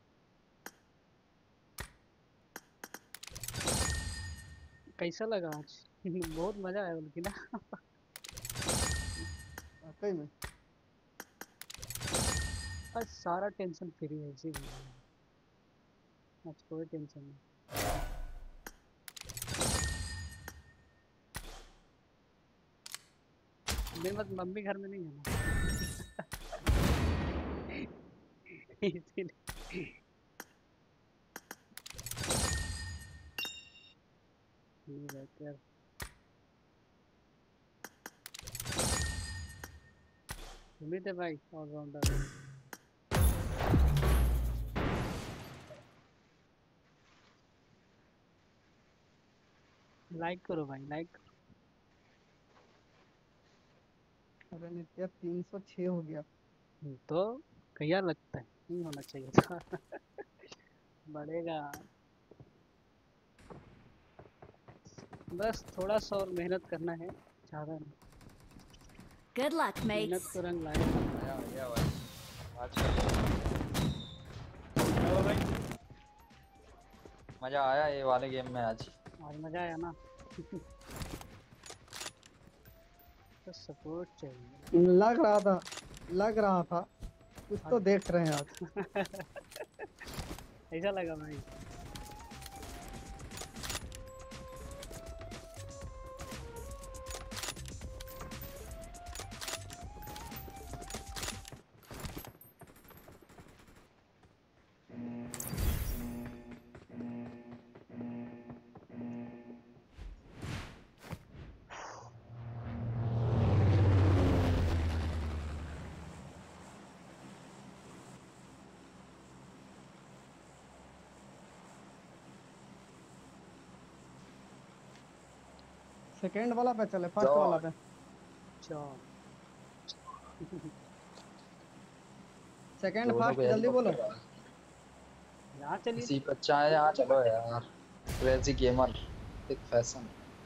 कैसा लगा आज? बहुत मजा आया बल्कि ना। वाकई में। आज सारा टेंशन फ्री है इसीलिए। आज कोई टेंशन नहीं। मेरी मत मम्मी घर में नहीं है ना। इसीलिए नहीं रहते यार। उम्मीद है भाई ऑलराउंडर। लाइक करो भाई लाइक। अरे नित्या तीन सौ छह हो गया। तो क्या लगता है नहीं होना चाहिए था। बढ़ेगा। बस थोड़ा सा और मेहनत करना है, ज़्यादा नहीं। Good luck, मेहनत mates. तो रंग लाएगा। आया आया भाई आज चलो भाई मजा आया ये वाले गेम में आज। आज मजा आया ना। तो सपोर्ट चाहिए। लग रहा था लग रहा था कुछ तो देख रहे हैं आज। ऐसा लगा भाई। सेकंड वाला पे चले फर्स्ट तो- वाला पे। चलो सेकंड दोनों फास्ट को जल्दी help बोलो। कर रहा है। यहाँ चलिए। इसी बच्चा है यहाँ चलो यार। क्रेजी गेमर एक फैशन।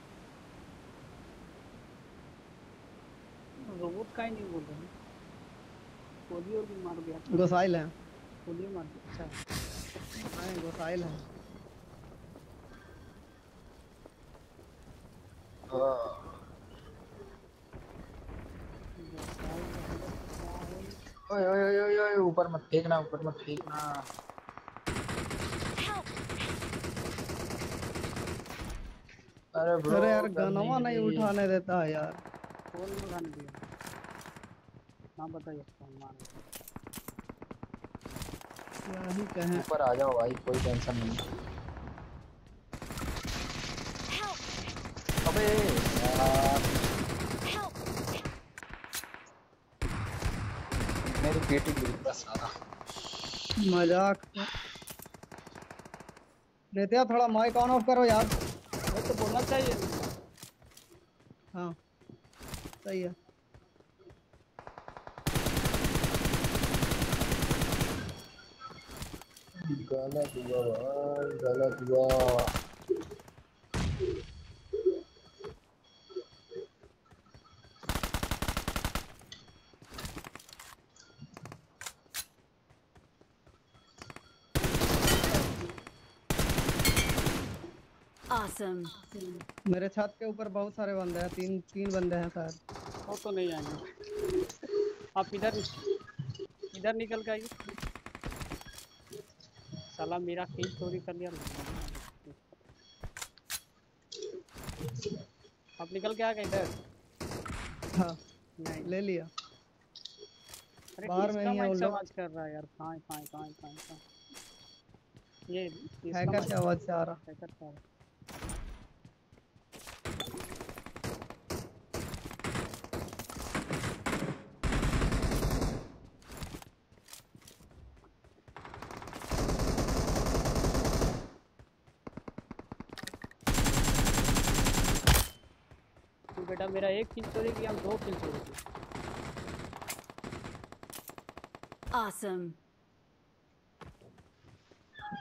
रोबोट का ही नहीं बोल रहे हैं। पोलियो भी मार दिया। गोसाइल है। पोलियो मार दिया। अच्छा नहीं गोसाइल है। ओए ओए ओए ओए ओए ऊपर मत फेंकना ऊपर मत फेंकना। Help! अरे ब्रो अरे यार गनवा नहीं उठाने देता है यार। कौन ने उठाने दिया? नाम बताइए कौन मार। क्या ही कहें। ऊपर आ जाओ भाई कोई टेंशन नहीं। Help! अबे यार Help! मेरी पेटी गिरी बस सारा। मजाक। नित्या थोड़ा माइक ऑन ऑफ करो यार। अरे तो बोलना चाहिए। हाँ सही है। गलत हुआ भाई गलत हुआ। Awesome. मेरे छत के ऊपर बहुत सारे बंदे हैं। तीन तीन बंदे हैं शायद। वो तो नहीं आएंगे। आप इधर इधर निकल के आइए। साला मेरा किल चोरी कर लिया। आप निकल के आ गए इधर। हाँ नहीं ले लिया। अरे बाहर में किसका ही है माइक वो से लोग। आवाज कर रहा है यार। कहाँ कहाँ कहाँ कहाँ कहाँ ये इसका हैकर mic- से आवाज से आ रहा। हैकर का है। तो बेटा मेरा एक किल चोरी किया, हम दो किल चोरी किए। Awesome.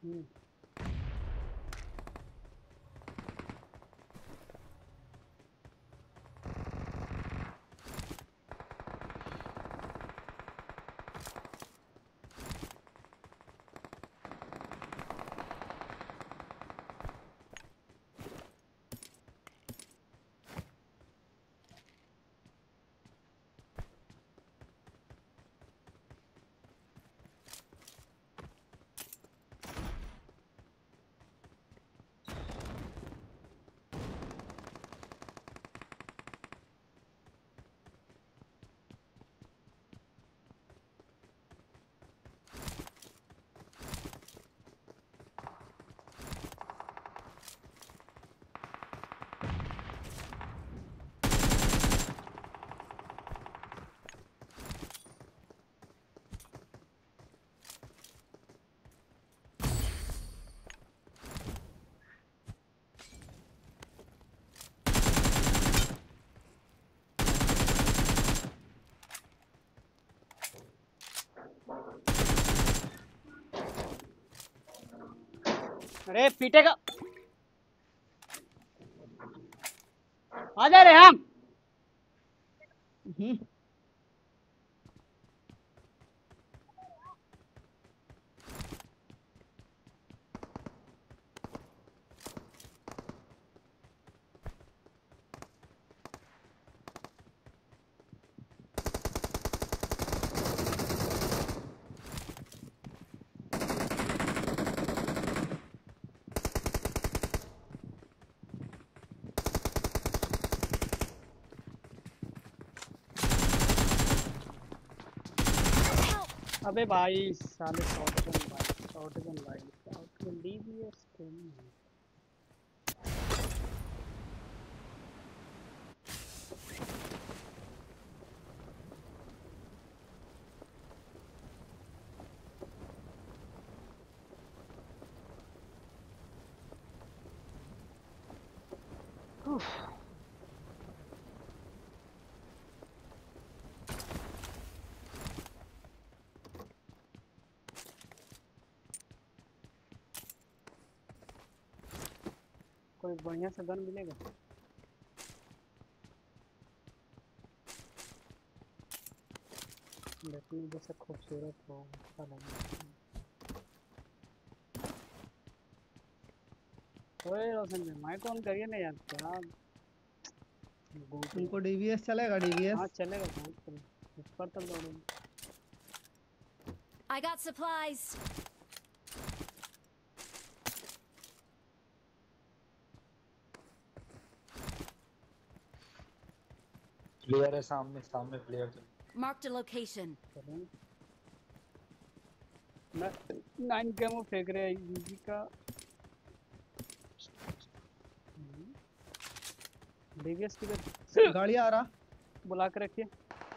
हम्म अरे पीटेगा आ जा रहे हम हम्म अबे भाई साले शॉटगन भाई शॉटगन भाई शॉटगन डीबीएस के नहीं उफ, कोई बढ़िया सा गन मिलेगा देखने जैसा खूबसूरत हो अच्छा लगे ओए रोशन भाई माइक ऑन करिए ना यार क्या घूमते उनको डीवीएस चलेगा डीवीएस हाँ चलेगा बहुत चलेगा इस पर तो दौड़ेंगे I got supplies. प्लेयर है सामने सामने प्लेयर तो Marked a location. चलेंगे ना नाइन गेम फेंक रहे हैं यूजी का डीवीएस किधर गाड़ी आ रहा बुला के रखिए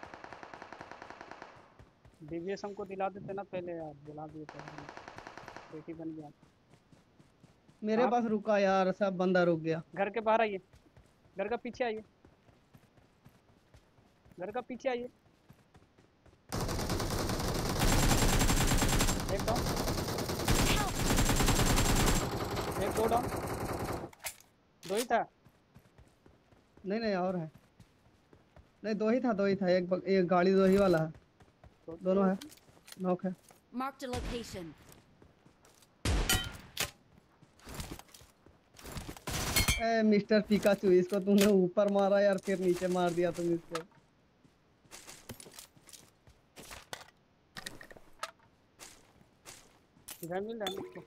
डीवीएस हमको दिला देते ना पहले यार बुला दिए पहले बेटी बन गया मेरे आप- पास रुका यार सब बंदा रुक गया घर के बाहर आइए घर का पीछे आइए घर का पीछे आइए एक डाउन एक दो डाउन दो ही था नहीं नहीं और है नहीं दो ही था दो ही था एक ब- एक गाड़ी दो ही वाला है तो दोनों है नॉक है Marked a location. ए मिस्टर पिकाचू इसको तुमने ऊपर मारा यार फिर नीचे मार दिया तुम इसको घर मिल रहा है मुझको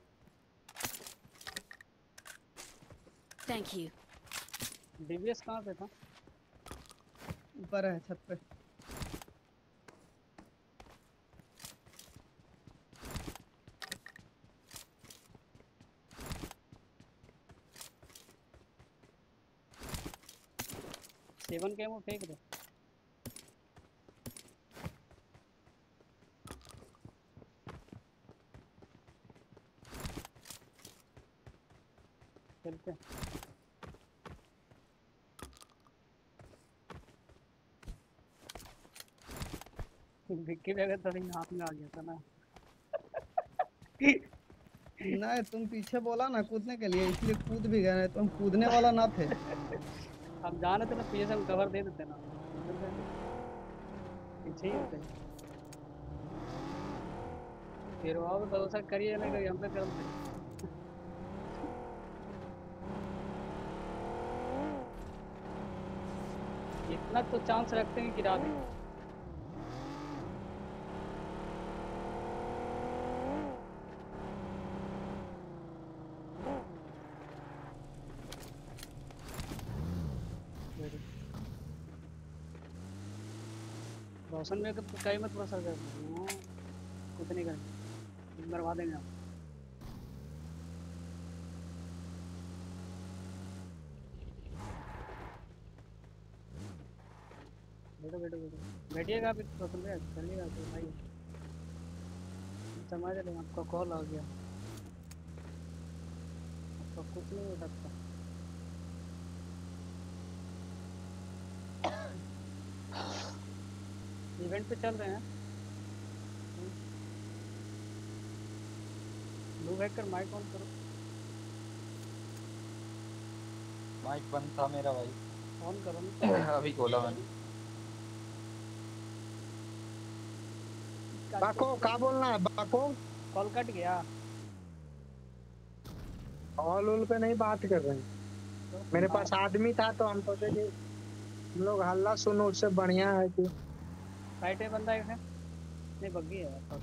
Thank you. डीवीएस कहाँ पे था ऊपर है छत पे सेवन के वो फेंक दे चलते हैं। विक्की भी अगर तभी हाथ में आ गया था ना नहीं तुम पीछे बोला ना कूदने के लिए इसलिए कूद भी गए, नहीं तो हम कूदने वाला ना थे। हम जाने थे ना पीछे से हम कवर दे देते ना, पीछे ही होते हैं। फिर वहाँ पे भरोसा करिए ना करिए, हम पे करम थे। इतना तो चांस रखते हैं कि गिरा दें। रोशन में कब कई मत भरोसा कर, कुछ नहीं करेंगे, मरवा देंगे आप। बैठो बैठो बैठो बैठिएगा आप, रोशन भैया चलिएगा तो भाई समझ रहे, आपका कॉल आ गया, आपका कुछ नहीं हो सकता। इवेंट पे चल रहे हैं। ब्लू हैकर माइक ऑन करो। माइक बंद था मेरा भाई। ऑन करो ना। अभी खोला मैंने। बाको क्या बोलना है बाको? कॉल कट गया। कॉल उल पे नहीं बात कर रहे हैं, मेरे पास आदमी था तो हम सोचे कि हम लोग हल्ला सुनो, उससे बढ़िया है कि राइट है बंदा है, नहीं बग्गी है यार।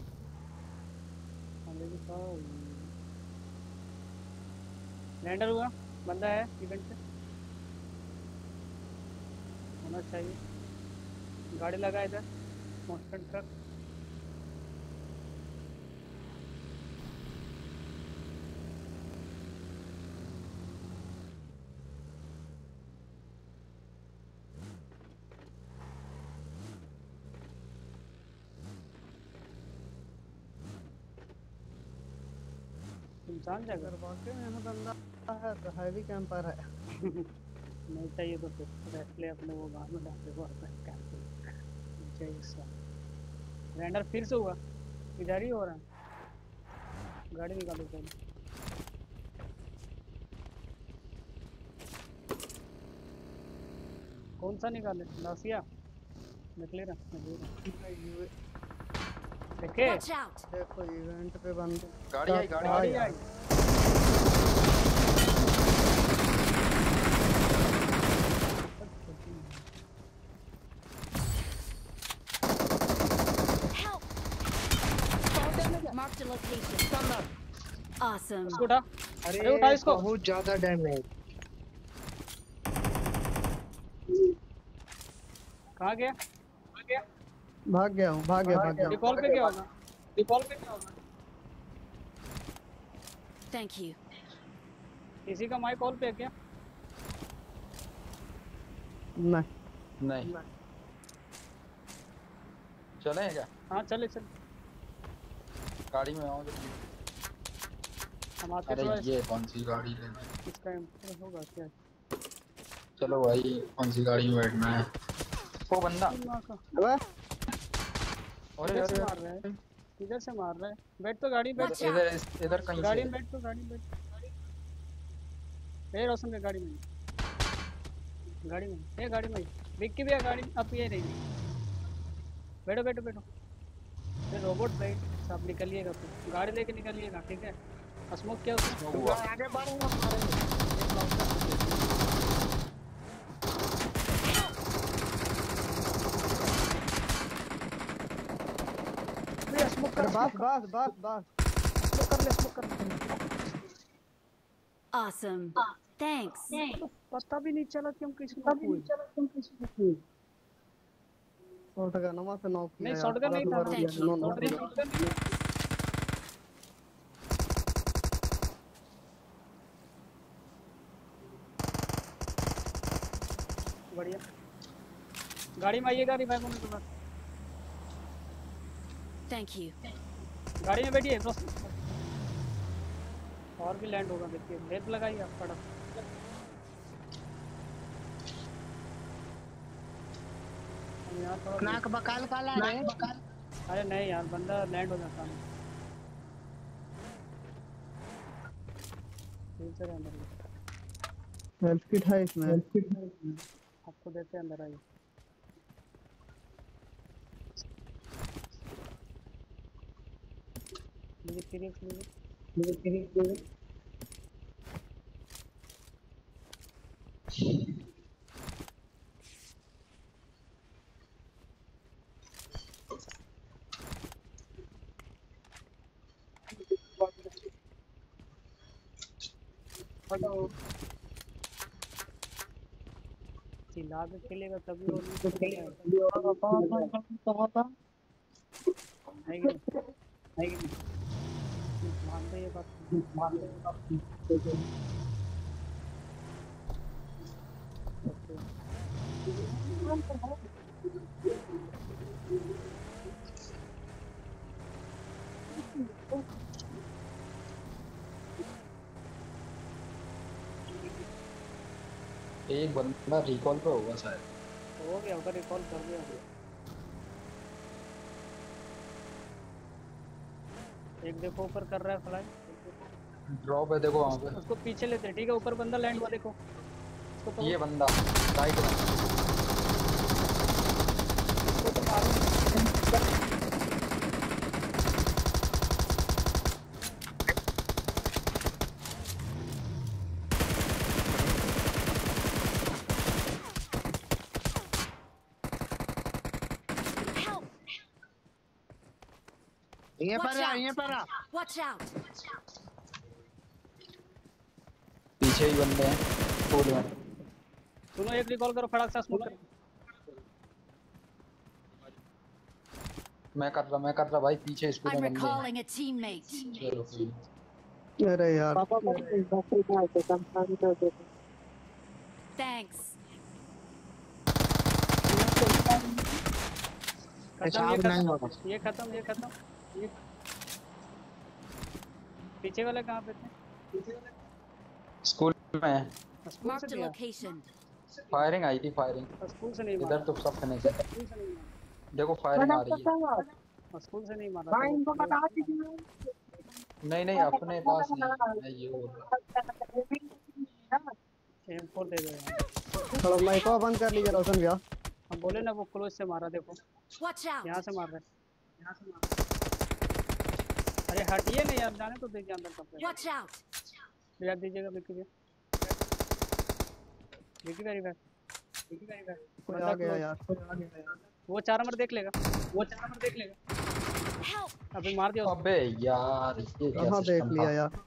लैंडर हुआ बंदा है इवेंट पे, होना चाहिए। गाड़ी लगा इधर मॉन्स्टर ट्रक। सुनसान जगह वाकई में यहाँ बंदा है तो हैवी कैंपर है। नहीं चाहिए तो फिर रेस्ट ले अपने वो गाँव में डालते वो चाहिए। रेंडर फिर से हुआ, इधर ही हो रहा है। गाड़ी निकालो पहले। कौन सा निकाले? लासिया निकले रहा देखे। Watch out! देखो इवेंट पे बंदे। गाड़ी आई गाड़ी गाड़ी आई। आई। Help! Marked a location. Awesome. इसको उठा। अरे अरे उठा इसको। बहुत ज्यादा डैमेज। कहाँ गया? कहाँ गया? भाग गया हूँ भाग गया भाग गया हूँ। डिफॉल्ट पे क्या होगा? डिफॉल्ट पे क्या होगा? Thank you. किसी का माइक ऑल पे है क्या? नहीं नहीं चले क्या? हाँ चले चले। गाड़ी में आओ। हम आते अरे तो ये कौन सी गाड़ी है? इसका इम्पोर्ट होगा क्या? चलो भाई कौन सी गाड़ी में बैठना है? वो बंदा। अबे अरे इधर से अरे मार रहा है, इधर से मार रहा है। बैठ तो गाड़ी में बैठ। इधर इधर कहीं गाड़ी से। में बैठ तो गाड़ी में बैठ। ए रोशन के गाड़ी में गाड़ी में ए गाड़ी में विक्की भी है गाड़ी में। अब ये रही। बैठो बैठो बैठो। ये रोबोट बैठ सब निकलिएगा तो गाड़ी लेके निकलिएगा ठीक है। स्मोक क्या उसमें? हुआ। आगे बढ़ो। स्मोक अरे कर बस बस बस बस। स्मोक कर ले स्मोक कर ले। Awesome. Thanks. पता भी नहीं चला कि हम किसी को हुए। शॉटगन नवा से नॉक किया नहीं यार, शॉटगन नहीं था पूरा Thank दिया, you. नो नो अरे पूरा। शॉटगन नहीं था। बढ़िया। गाड़ी में आइएगा रिवाइव होने के बाद। Thank you. गाड़ी में बैठिए बस। और भी लैंड होगा देखिए। लेप लगाइए आप फटाफट। हम यहाँ थोड़ा नाक बकाल काला है। अरे नहीं यार बंदा लैंड हो जाता है। फ्रीजर है अंदर। हेल्थ किट है इसमें। आपको देते हैं अंदर आइए। मुझे क्रिएट लीजिए। मुझे क्रिएट लीजिए। हेलो। चिल्ला के खेलेगा तभी और नहीं तो खेलेगा तभी और कहाँ था कहाँ था है कि नहीं है कि नहीं मानते ये बात मानते ये बात एक बंदा रिकॉल पे होगा शायद। हो गया होगा रिकॉल कर दिया होगा। एक देखो ऊपर कर रहा है फ्लाई। ड्रॉप है देखो वहाँ पे। उसको पीछे लेते हैं ठीक है। ऊपर बंदा लैंड हुआ देखो उसको पकड़ो। ये बंदा राइट में। उसको तो मारो। ये पर Watch आ out. ये पर आ Watch out. पीछे ही बंदे हैं फूल में। सुनो एक रिकॉल करो फटाक से स्मोक कर। मैं कर रहा मैं कर रहा भाई पीछे स्कूल I'm में बंदे हैं। recalling a teammate. चलो फिर। अरे यार Thanks. खत्म ये खत्म ये खत्म ये खत्म ये पीछे वाले कहाँ पे थे? स्कूल में है। स्कूल से Marked a दिया location. फायरिंग आई थी फायरिंग। स्कूल से नहीं इधर मारा तो सब फिनिश है। स्कूल से नहीं देखो फायरिंग आ रही है। मारा स्कूल से नहीं मारा भाई इनको बता दीजिए नहीं नहीं अपने पास नहीं मैं ये बोल रहा एम फोर दे दो यार। थोड़ा माइक को बंद कर लीजिए रोशन भैया। हम बोले ना वो क्लोज से मारा देखो Watch out. यहाँ से मार रहे यहाँ से मार अरे हटिए ना यार जाने तो देखिए अंदर कब Watch out. यार दीजिएगा विक्की भैया Vicky very back Vicky very back कोई आ गया यार कोई आ गया यार। वो चार नंबर देख लेगा वो चार नंबर देख लेगा Help. अभी मार दिया उसको। अबे यार ये क्या कहाँ देख सिस्टम लिया था। यार।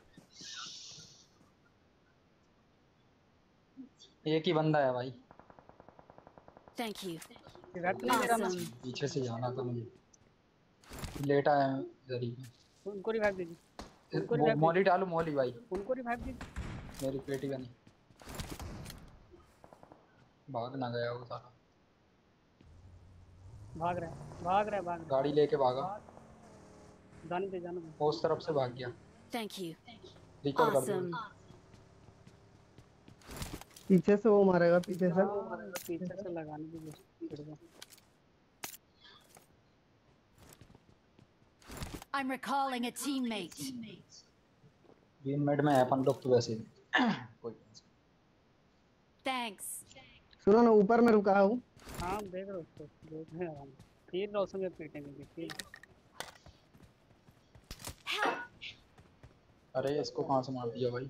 एक ही बंदा है भाई। Thanक you. रिवाइव तो नहीं दे रहा ना Awesome. पीछे से जाना था मुझे। लेटा है इधर ही। उनको रिवाइव दीजिए उनको मो- रिवाइव मॉली डालो मॉली भाई। दीजिए उनको रिवाइव दीजिए मेरी पेटी का नहीं। भाग ना गया वो साला। भाग रहा है भाग रहा है भाग रहा गाड़ी लेके भागा। है जाने दे जाने दे वो उस तरफ से भाग गया। Thank you. रिकॉल कर दो। Awesome. पीछे से वो मारेगा पीछे से। पीछे से लगाने की कोशिश I'm recalling a teammate. Teammate में है अपन लोग तो वैसे भी। कोई Thanks. सुनो ना ऊपर में रुका हूँ। हाँ देख रहे हो उसको देख रहे हैं हम फिर रोशन में पीटेंगे फिर Help. अरे इसको कहाँ से मार दिया भाई।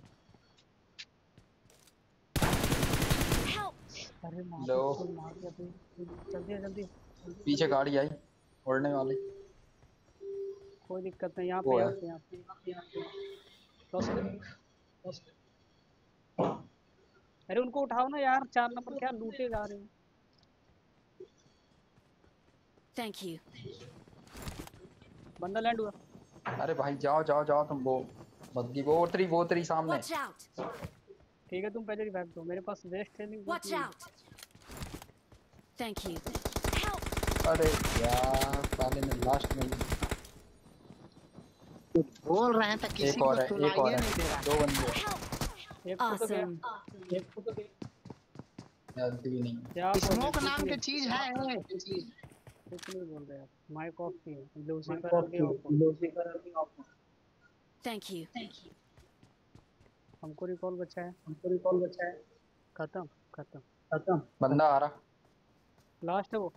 Help. अरे मार लो। दिया, मार दिया फिर जल्दी जल्दी पीछे गाड़ी आई उड़ने वाली। कोई दिक्कत नहीं यहाँ वो पे है। यहाँ पे यहाँ पे यहाँ पे रोशन रोशन अरे उनको उठाओ ना यार चार नंबर क्या लूटे जा रहे हो Thank you. बंदा लैंड हुआ अरे भाई जाओ जाओ जाओ तुम वो बग्गी वो उतरी वो उतरी सामने। Watch out. ठीक है तुम पहले रिवाइव दो मेरे पास वेस्ट है नहीं Watch out. Thank you. Help. अरे यार साले ने लास्ट में बोल रहे हैं तो किसी एक को और है एक सुनाई और है नहीं दे रहा। दो बंदे हैं। Help. एक को तो गया Awesome. एक को तो गया गलती भी नहीं। क्या बोल रहे हो? स्मोक नाम की चीज है कुछ नहीं बोल रहे आप माइक ऑफ की है लूसीफर भी ऑफ Thank you. हमको रिकॉल बचा है। हमको रिकॉल बचा है। खत्म खत्म। खत्म। बंदा आ रहा। लास्ट है वो।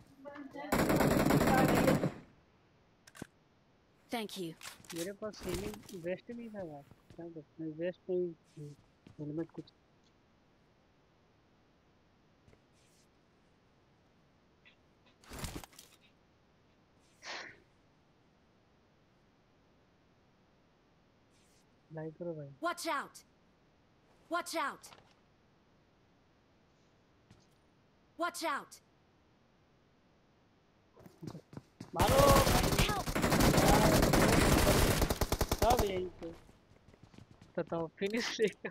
Thank you. मेरे पास हीलिंग वेस्ट नहीं था यार, क्या करते हैं वेस्ट नहीं, हेलमेट कुछ। लाइक करो भाई। Watch out! Watch out! Watch out! मारो Help! सब यहीं पे। बताओ फिनिश लेकर।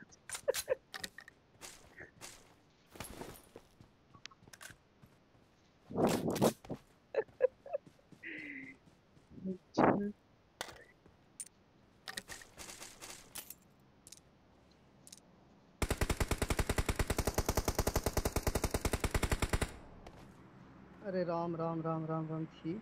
अरे राम राम राम राम राम छी।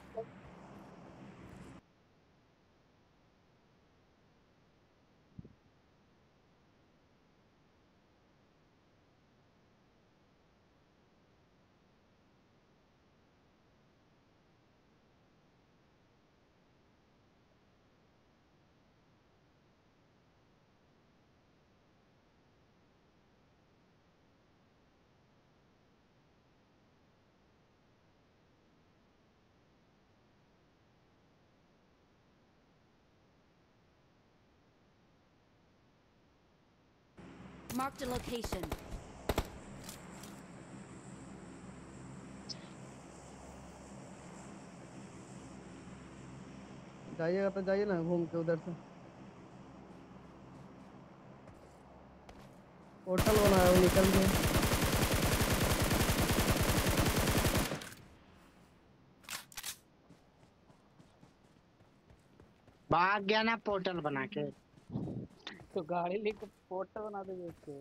Marked a location. जाइएगा तो जाइए ना घूम के उधर से। होटल बनाया वो निकल गए। भाग गया ना पोर्टल बना के। तो गाड़ी लेकर पोर्टल बना दे उसको।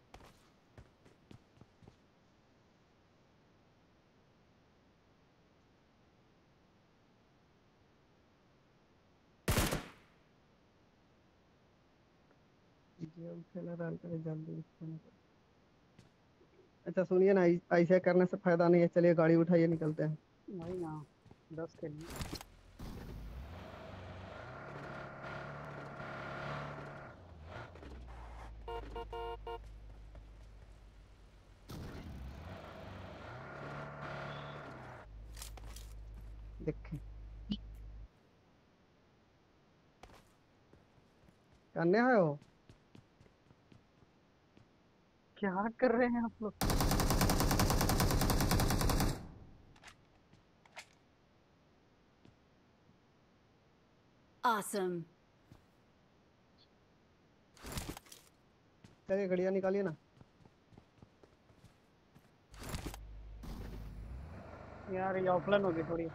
गेम खेला डाल कर जल्दी खाना पड़ेगा। अच्छा सुनिए ना, ऐ- ऐसे करने से फायदा नहीं है, चलिए गाड़ी उठाइए निकलते हैं। वही ना, दस के लिए। देखें करने है वो। क्या कर रहे हैं आप लोग? Awesome. चलिए घड़िया निकालिए ना। यार ये ऑफलाइन होगी थोड़ी।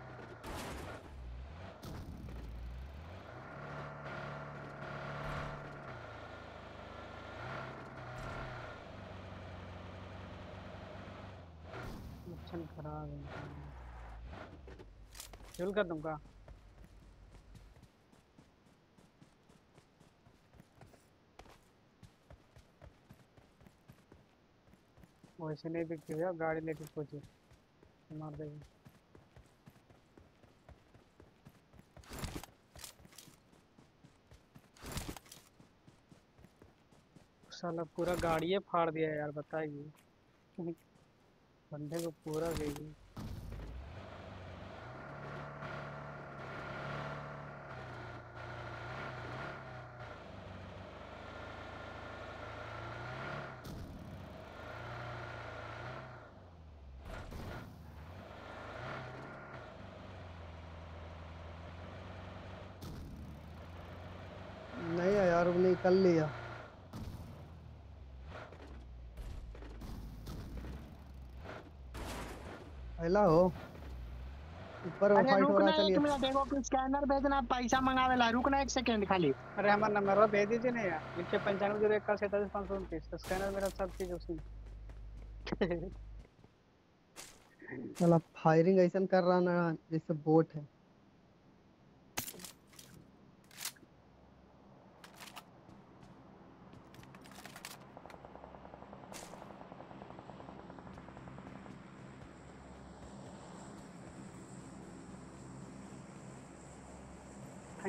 मिशन खराब है। फ्यूल कर दूंगा। वैसे नहीं बिकती भैया, गाड़ी लेके पहुंचे मार देगी। साला पूरा गाड़िए फाड़ दिया यार, बताइए। बंदे को पूरा दे दी। नहीं है यार, वो निकल लिया। पहला हो ऊपर में अरे फाइट हो रुक रहा ना है, एक चलिए। मिनट, देखो कि स्कैनर भेजना, पैसा मंगावेला, रुक ना एक सेकंड खाली। अरे हमारा नंबर भेज दीजिए ना यार, लिखिए पंचानवे जीरो इक्यासी सैंतालीस पाँच सौ उनतीस। स्कैनर मेरा सब चीज उसमें। साला फायरिंग ऐसा कर रहा ना जैसे बोट है।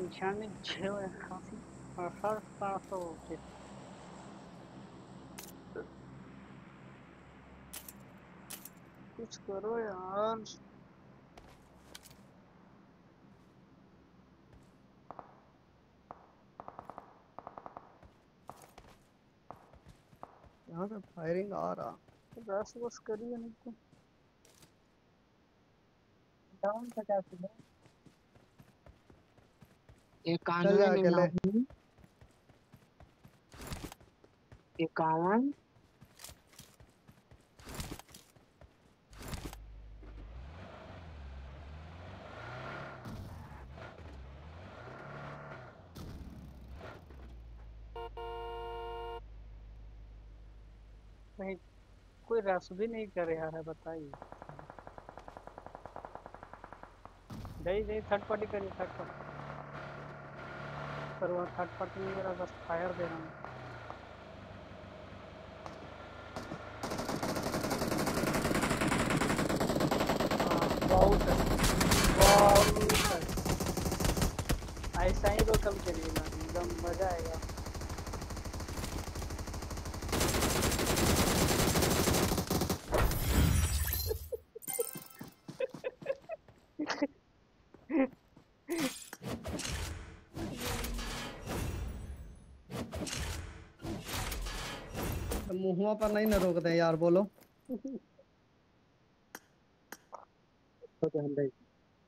निशान में छः हुए काफी हर पास हो के कुछ करो यार। यहाँ से फायरिंग आ रहा। बस बस करिए नहीं तो डाउन पचास है। चल जा इक्यानवे अकेले। निन्यानवे इक्यावन कहीं कोई रस भी नहीं कर रहा है बताइए। नहीं नहीं थर्ड पार्टी करिए थर्ड पार्टी पर वहाँ थर्ड पार्टी में मेरा बस फायर दे रहा हूँ। हाँ, बहुत है बहुत है। ऐसा ही तो कम चलिएगा एकदम मजा आएगा। तो मुहुआ पर नहीं न रोकते यार, बोलो। तो तो हम भाई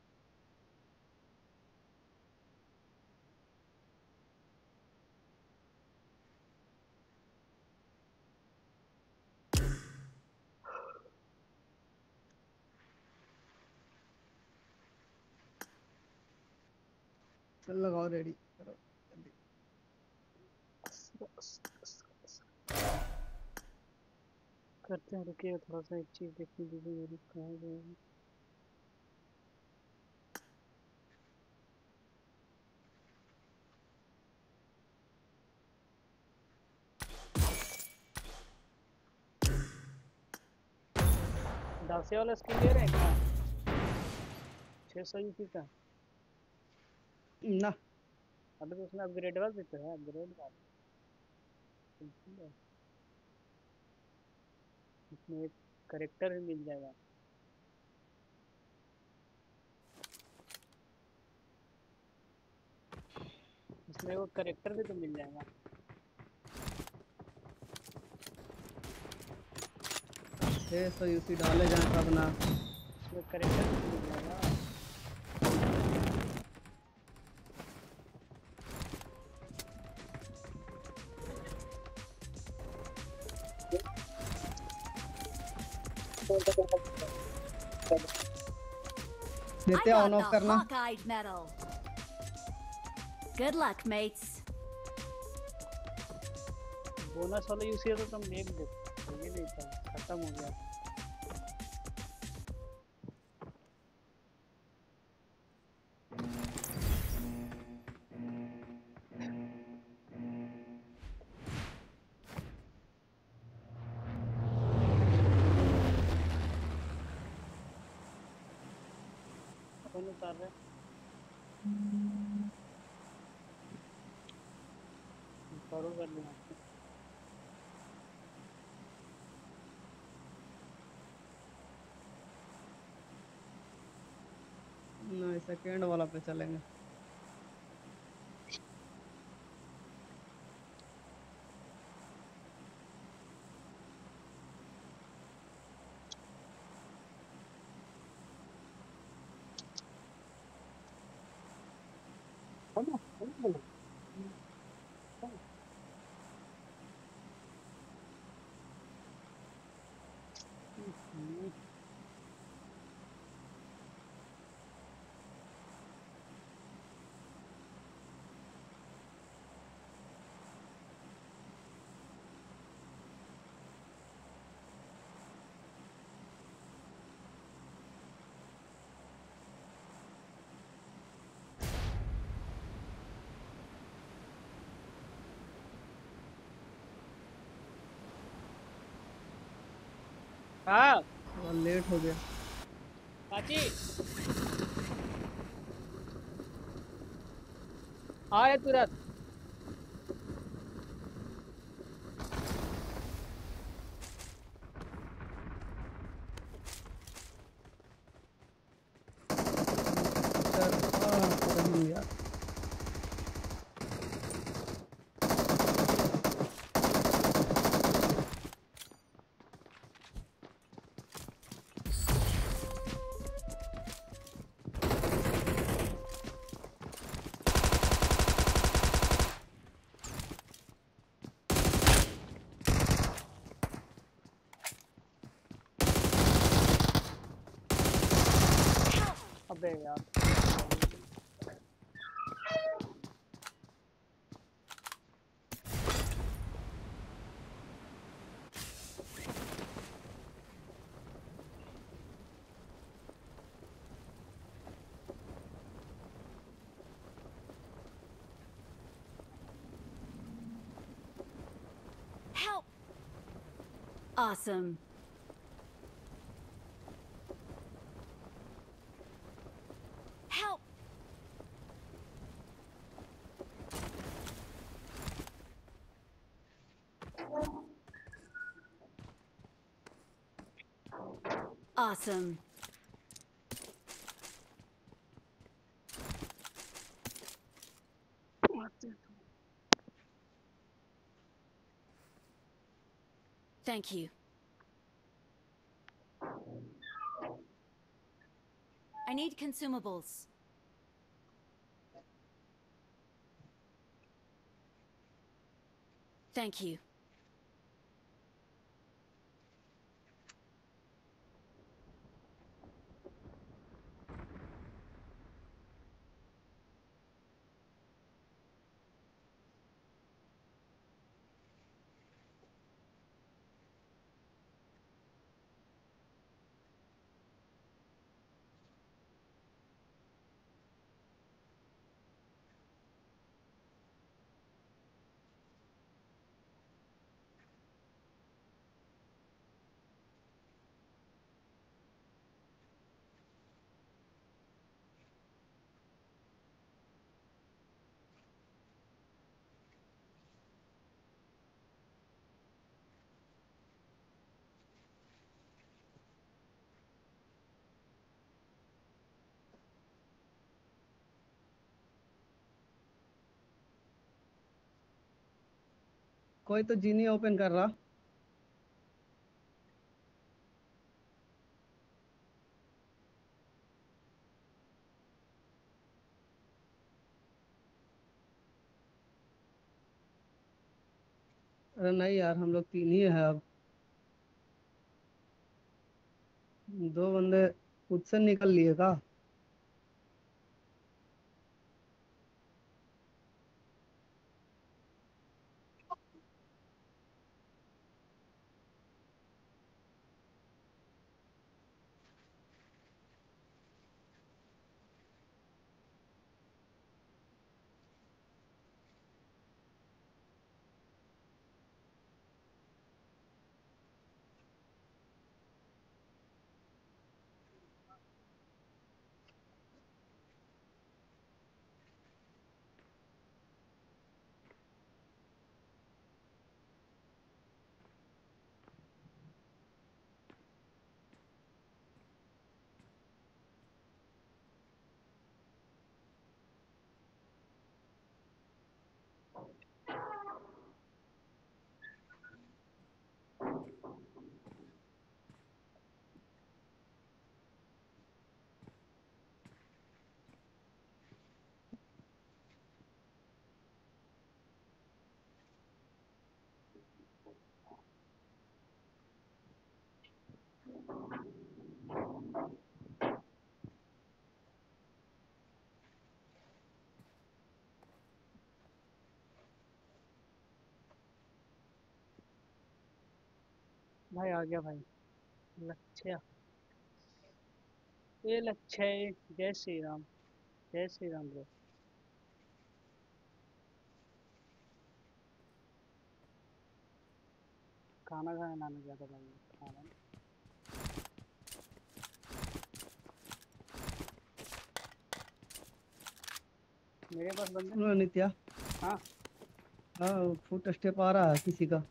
चल लगाओ रेडी करो जल्दी। करते हैं रुकिए थोड़ा सा एक चीज देखने दीजिए मेरी कहाँ गई है। दासे वाला स्किन ले रहे हैं क्या? छः सौ यूपी का। ना अभी तो उसमें अपग्रेडेबल भी तो है अपग्रेड वाला। इसमें एक करेक्टर भी मिल जाएगा। इसमें वो करेक्टर भी तो मिल जाएगा। छः सौ यूसी डाले जाए तब ना। इसमें करेक्टर भी तो मिल जाएगा। I देते ऑन got ऑफ the करना। Hawkeye medal. Good luck, mates. Bonus वाला यूज किया तो तुम देख दो। ये नहीं था खत्म हो गया। कौन उतार रहा है? फॉलो कर लेना आपको। नहीं सेकेंड वाला पे चलेंगे। हाँ थोड़ा लेट हो गया। काची आए तुरंत। चल आ पता नहीं यार। अबे यार Help! Awesome. Help! Awesome. Thank you. I need consumables. Thank you. कोई तो जी नहीं ओपन कर रहा। अरे नहीं यार हम लोग तीन ही है अब। दो बंदे खुद से निकल लिए का। भाई आ गया भाई। लक्ष्य ये लक्ष्य। जय श्री राम। जय श्री राम ब्रो। खाना खाने लाने गया था भाई। खाना मेरे पास बंदे। सुनो नित्या। हाँ हाँ फुट स्टेप आ रहा है किसी का।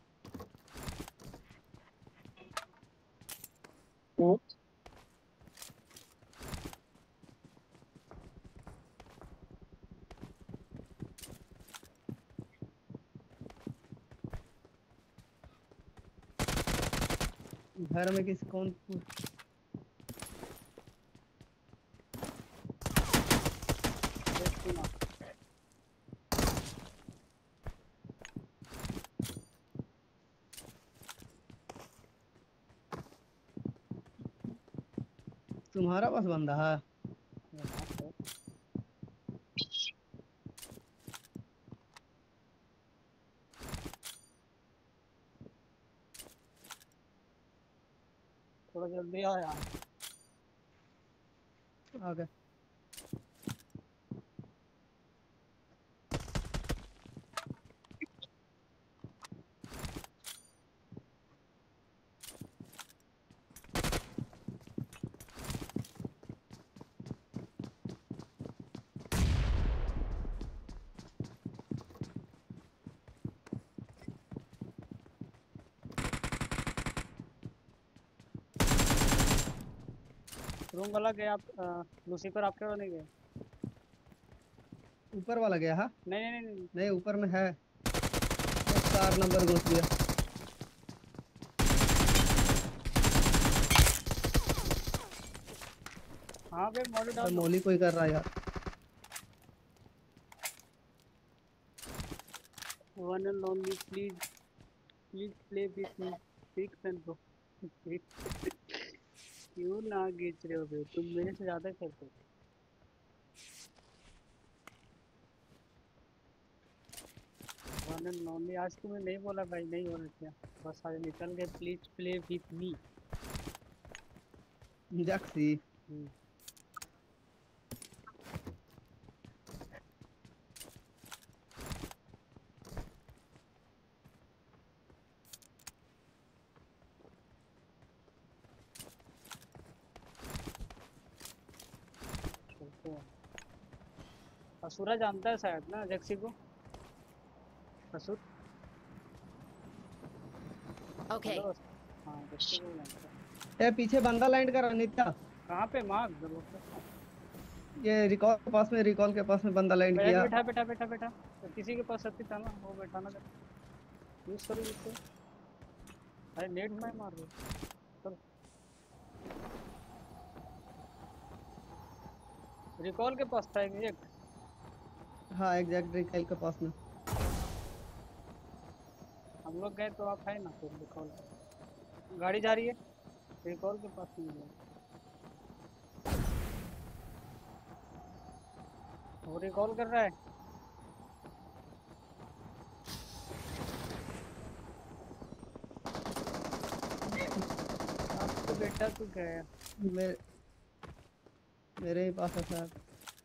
घर में किसी कौन देखती ना। तुम्हारा पास बंदा है? ये बात है। थोड़ा जल्दी आ यार। आ गए। रूम वाला गया आप अ, लूसीफर आपके वाला नहीं गया? ऊपर वाला गया है? नहीं नहीं नहीं नहीं। नहीं ऊपर में है। बस चार नंबर घुस गया। हाँ बे मॉडल और डाल दो। मौली कोई कर रहा है यार। One and only please please play with me pick and bro. क्यों ना खींच रहे हो बे, तुम मेरे से ज्यादा खेलते हो। वन एंड ओनली आज तुम्हें नहीं बोला भाई, नहीं होना चाहिए। बस आज निकल गए, please play with me. Jaxy. चलते हैं। असुरा जानता है शायद ना जैक्सी को। असुर। Okay. हेलो। हाँ जैक्सी को जानता है। ए पीछे बंदा लैंड कर रहा नित्या। कहाँ पे मार्क जरूर। ये रिकॉल के पास में, रिकॉल के पास में बंदा लैंड बैठ किया। बैठा बैठा बैठा बैठा। तो किसी के पास सत्ती था ना, वो बैठाना कर। यूज करो यूज करो। अरे नेट में मार रहे हो। चलो। रिकॉल के पास था एक। हाँ एग्जैक्ट रिकॉल के पास में। हम लोग गए तो आप है ना फिर रिकॉल। गाड़ी जा रही है। रिकॉल के पास नहीं है। वो रिकॉल कर रहा है। अब तो बेटा तू गया। मेरे मेरे ही पास है शायद।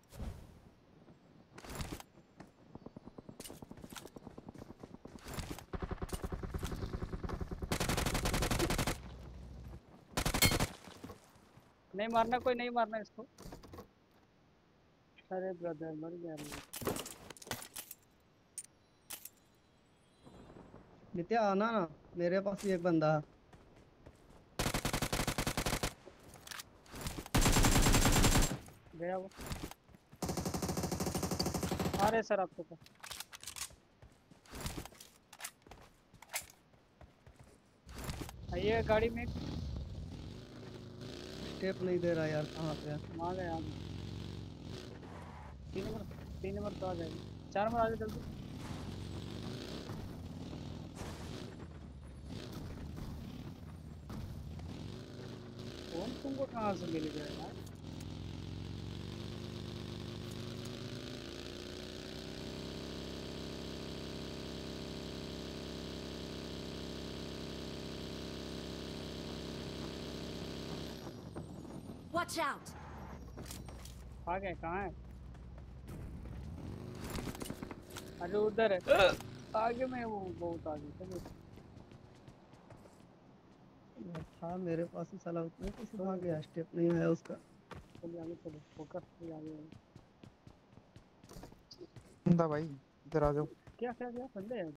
नहीं मारना, कोई नहीं मारना इसको। अरे ब्रदर मर गया मैं। नित्या आना ना, मेरे पास भी एक बंदा है। गया वो। आ रहे सर आपके पास। आइए गाड़ी में। स्टेप नहीं दे रहा यार, कहाँ पे है? आ गए आ गए। तीन नंबर तीन नंबर तो आ जाएगी। चार नंबर आ जाए जल्दी। फोन तुमको कहाँ से मिल गया यार? Watch out! आ गए कहाँ है? अरे उधर है आगे में, वो बहुत आगे। चलो था मेरे पास ही साला, उतना कैसे भाग गया? स्टेप नहीं है उसका। चलिए आगे चलो, फोकस भी आगे है। बंदा भाई इधर आ जाओ। क्या क्या क्या बंदे हैं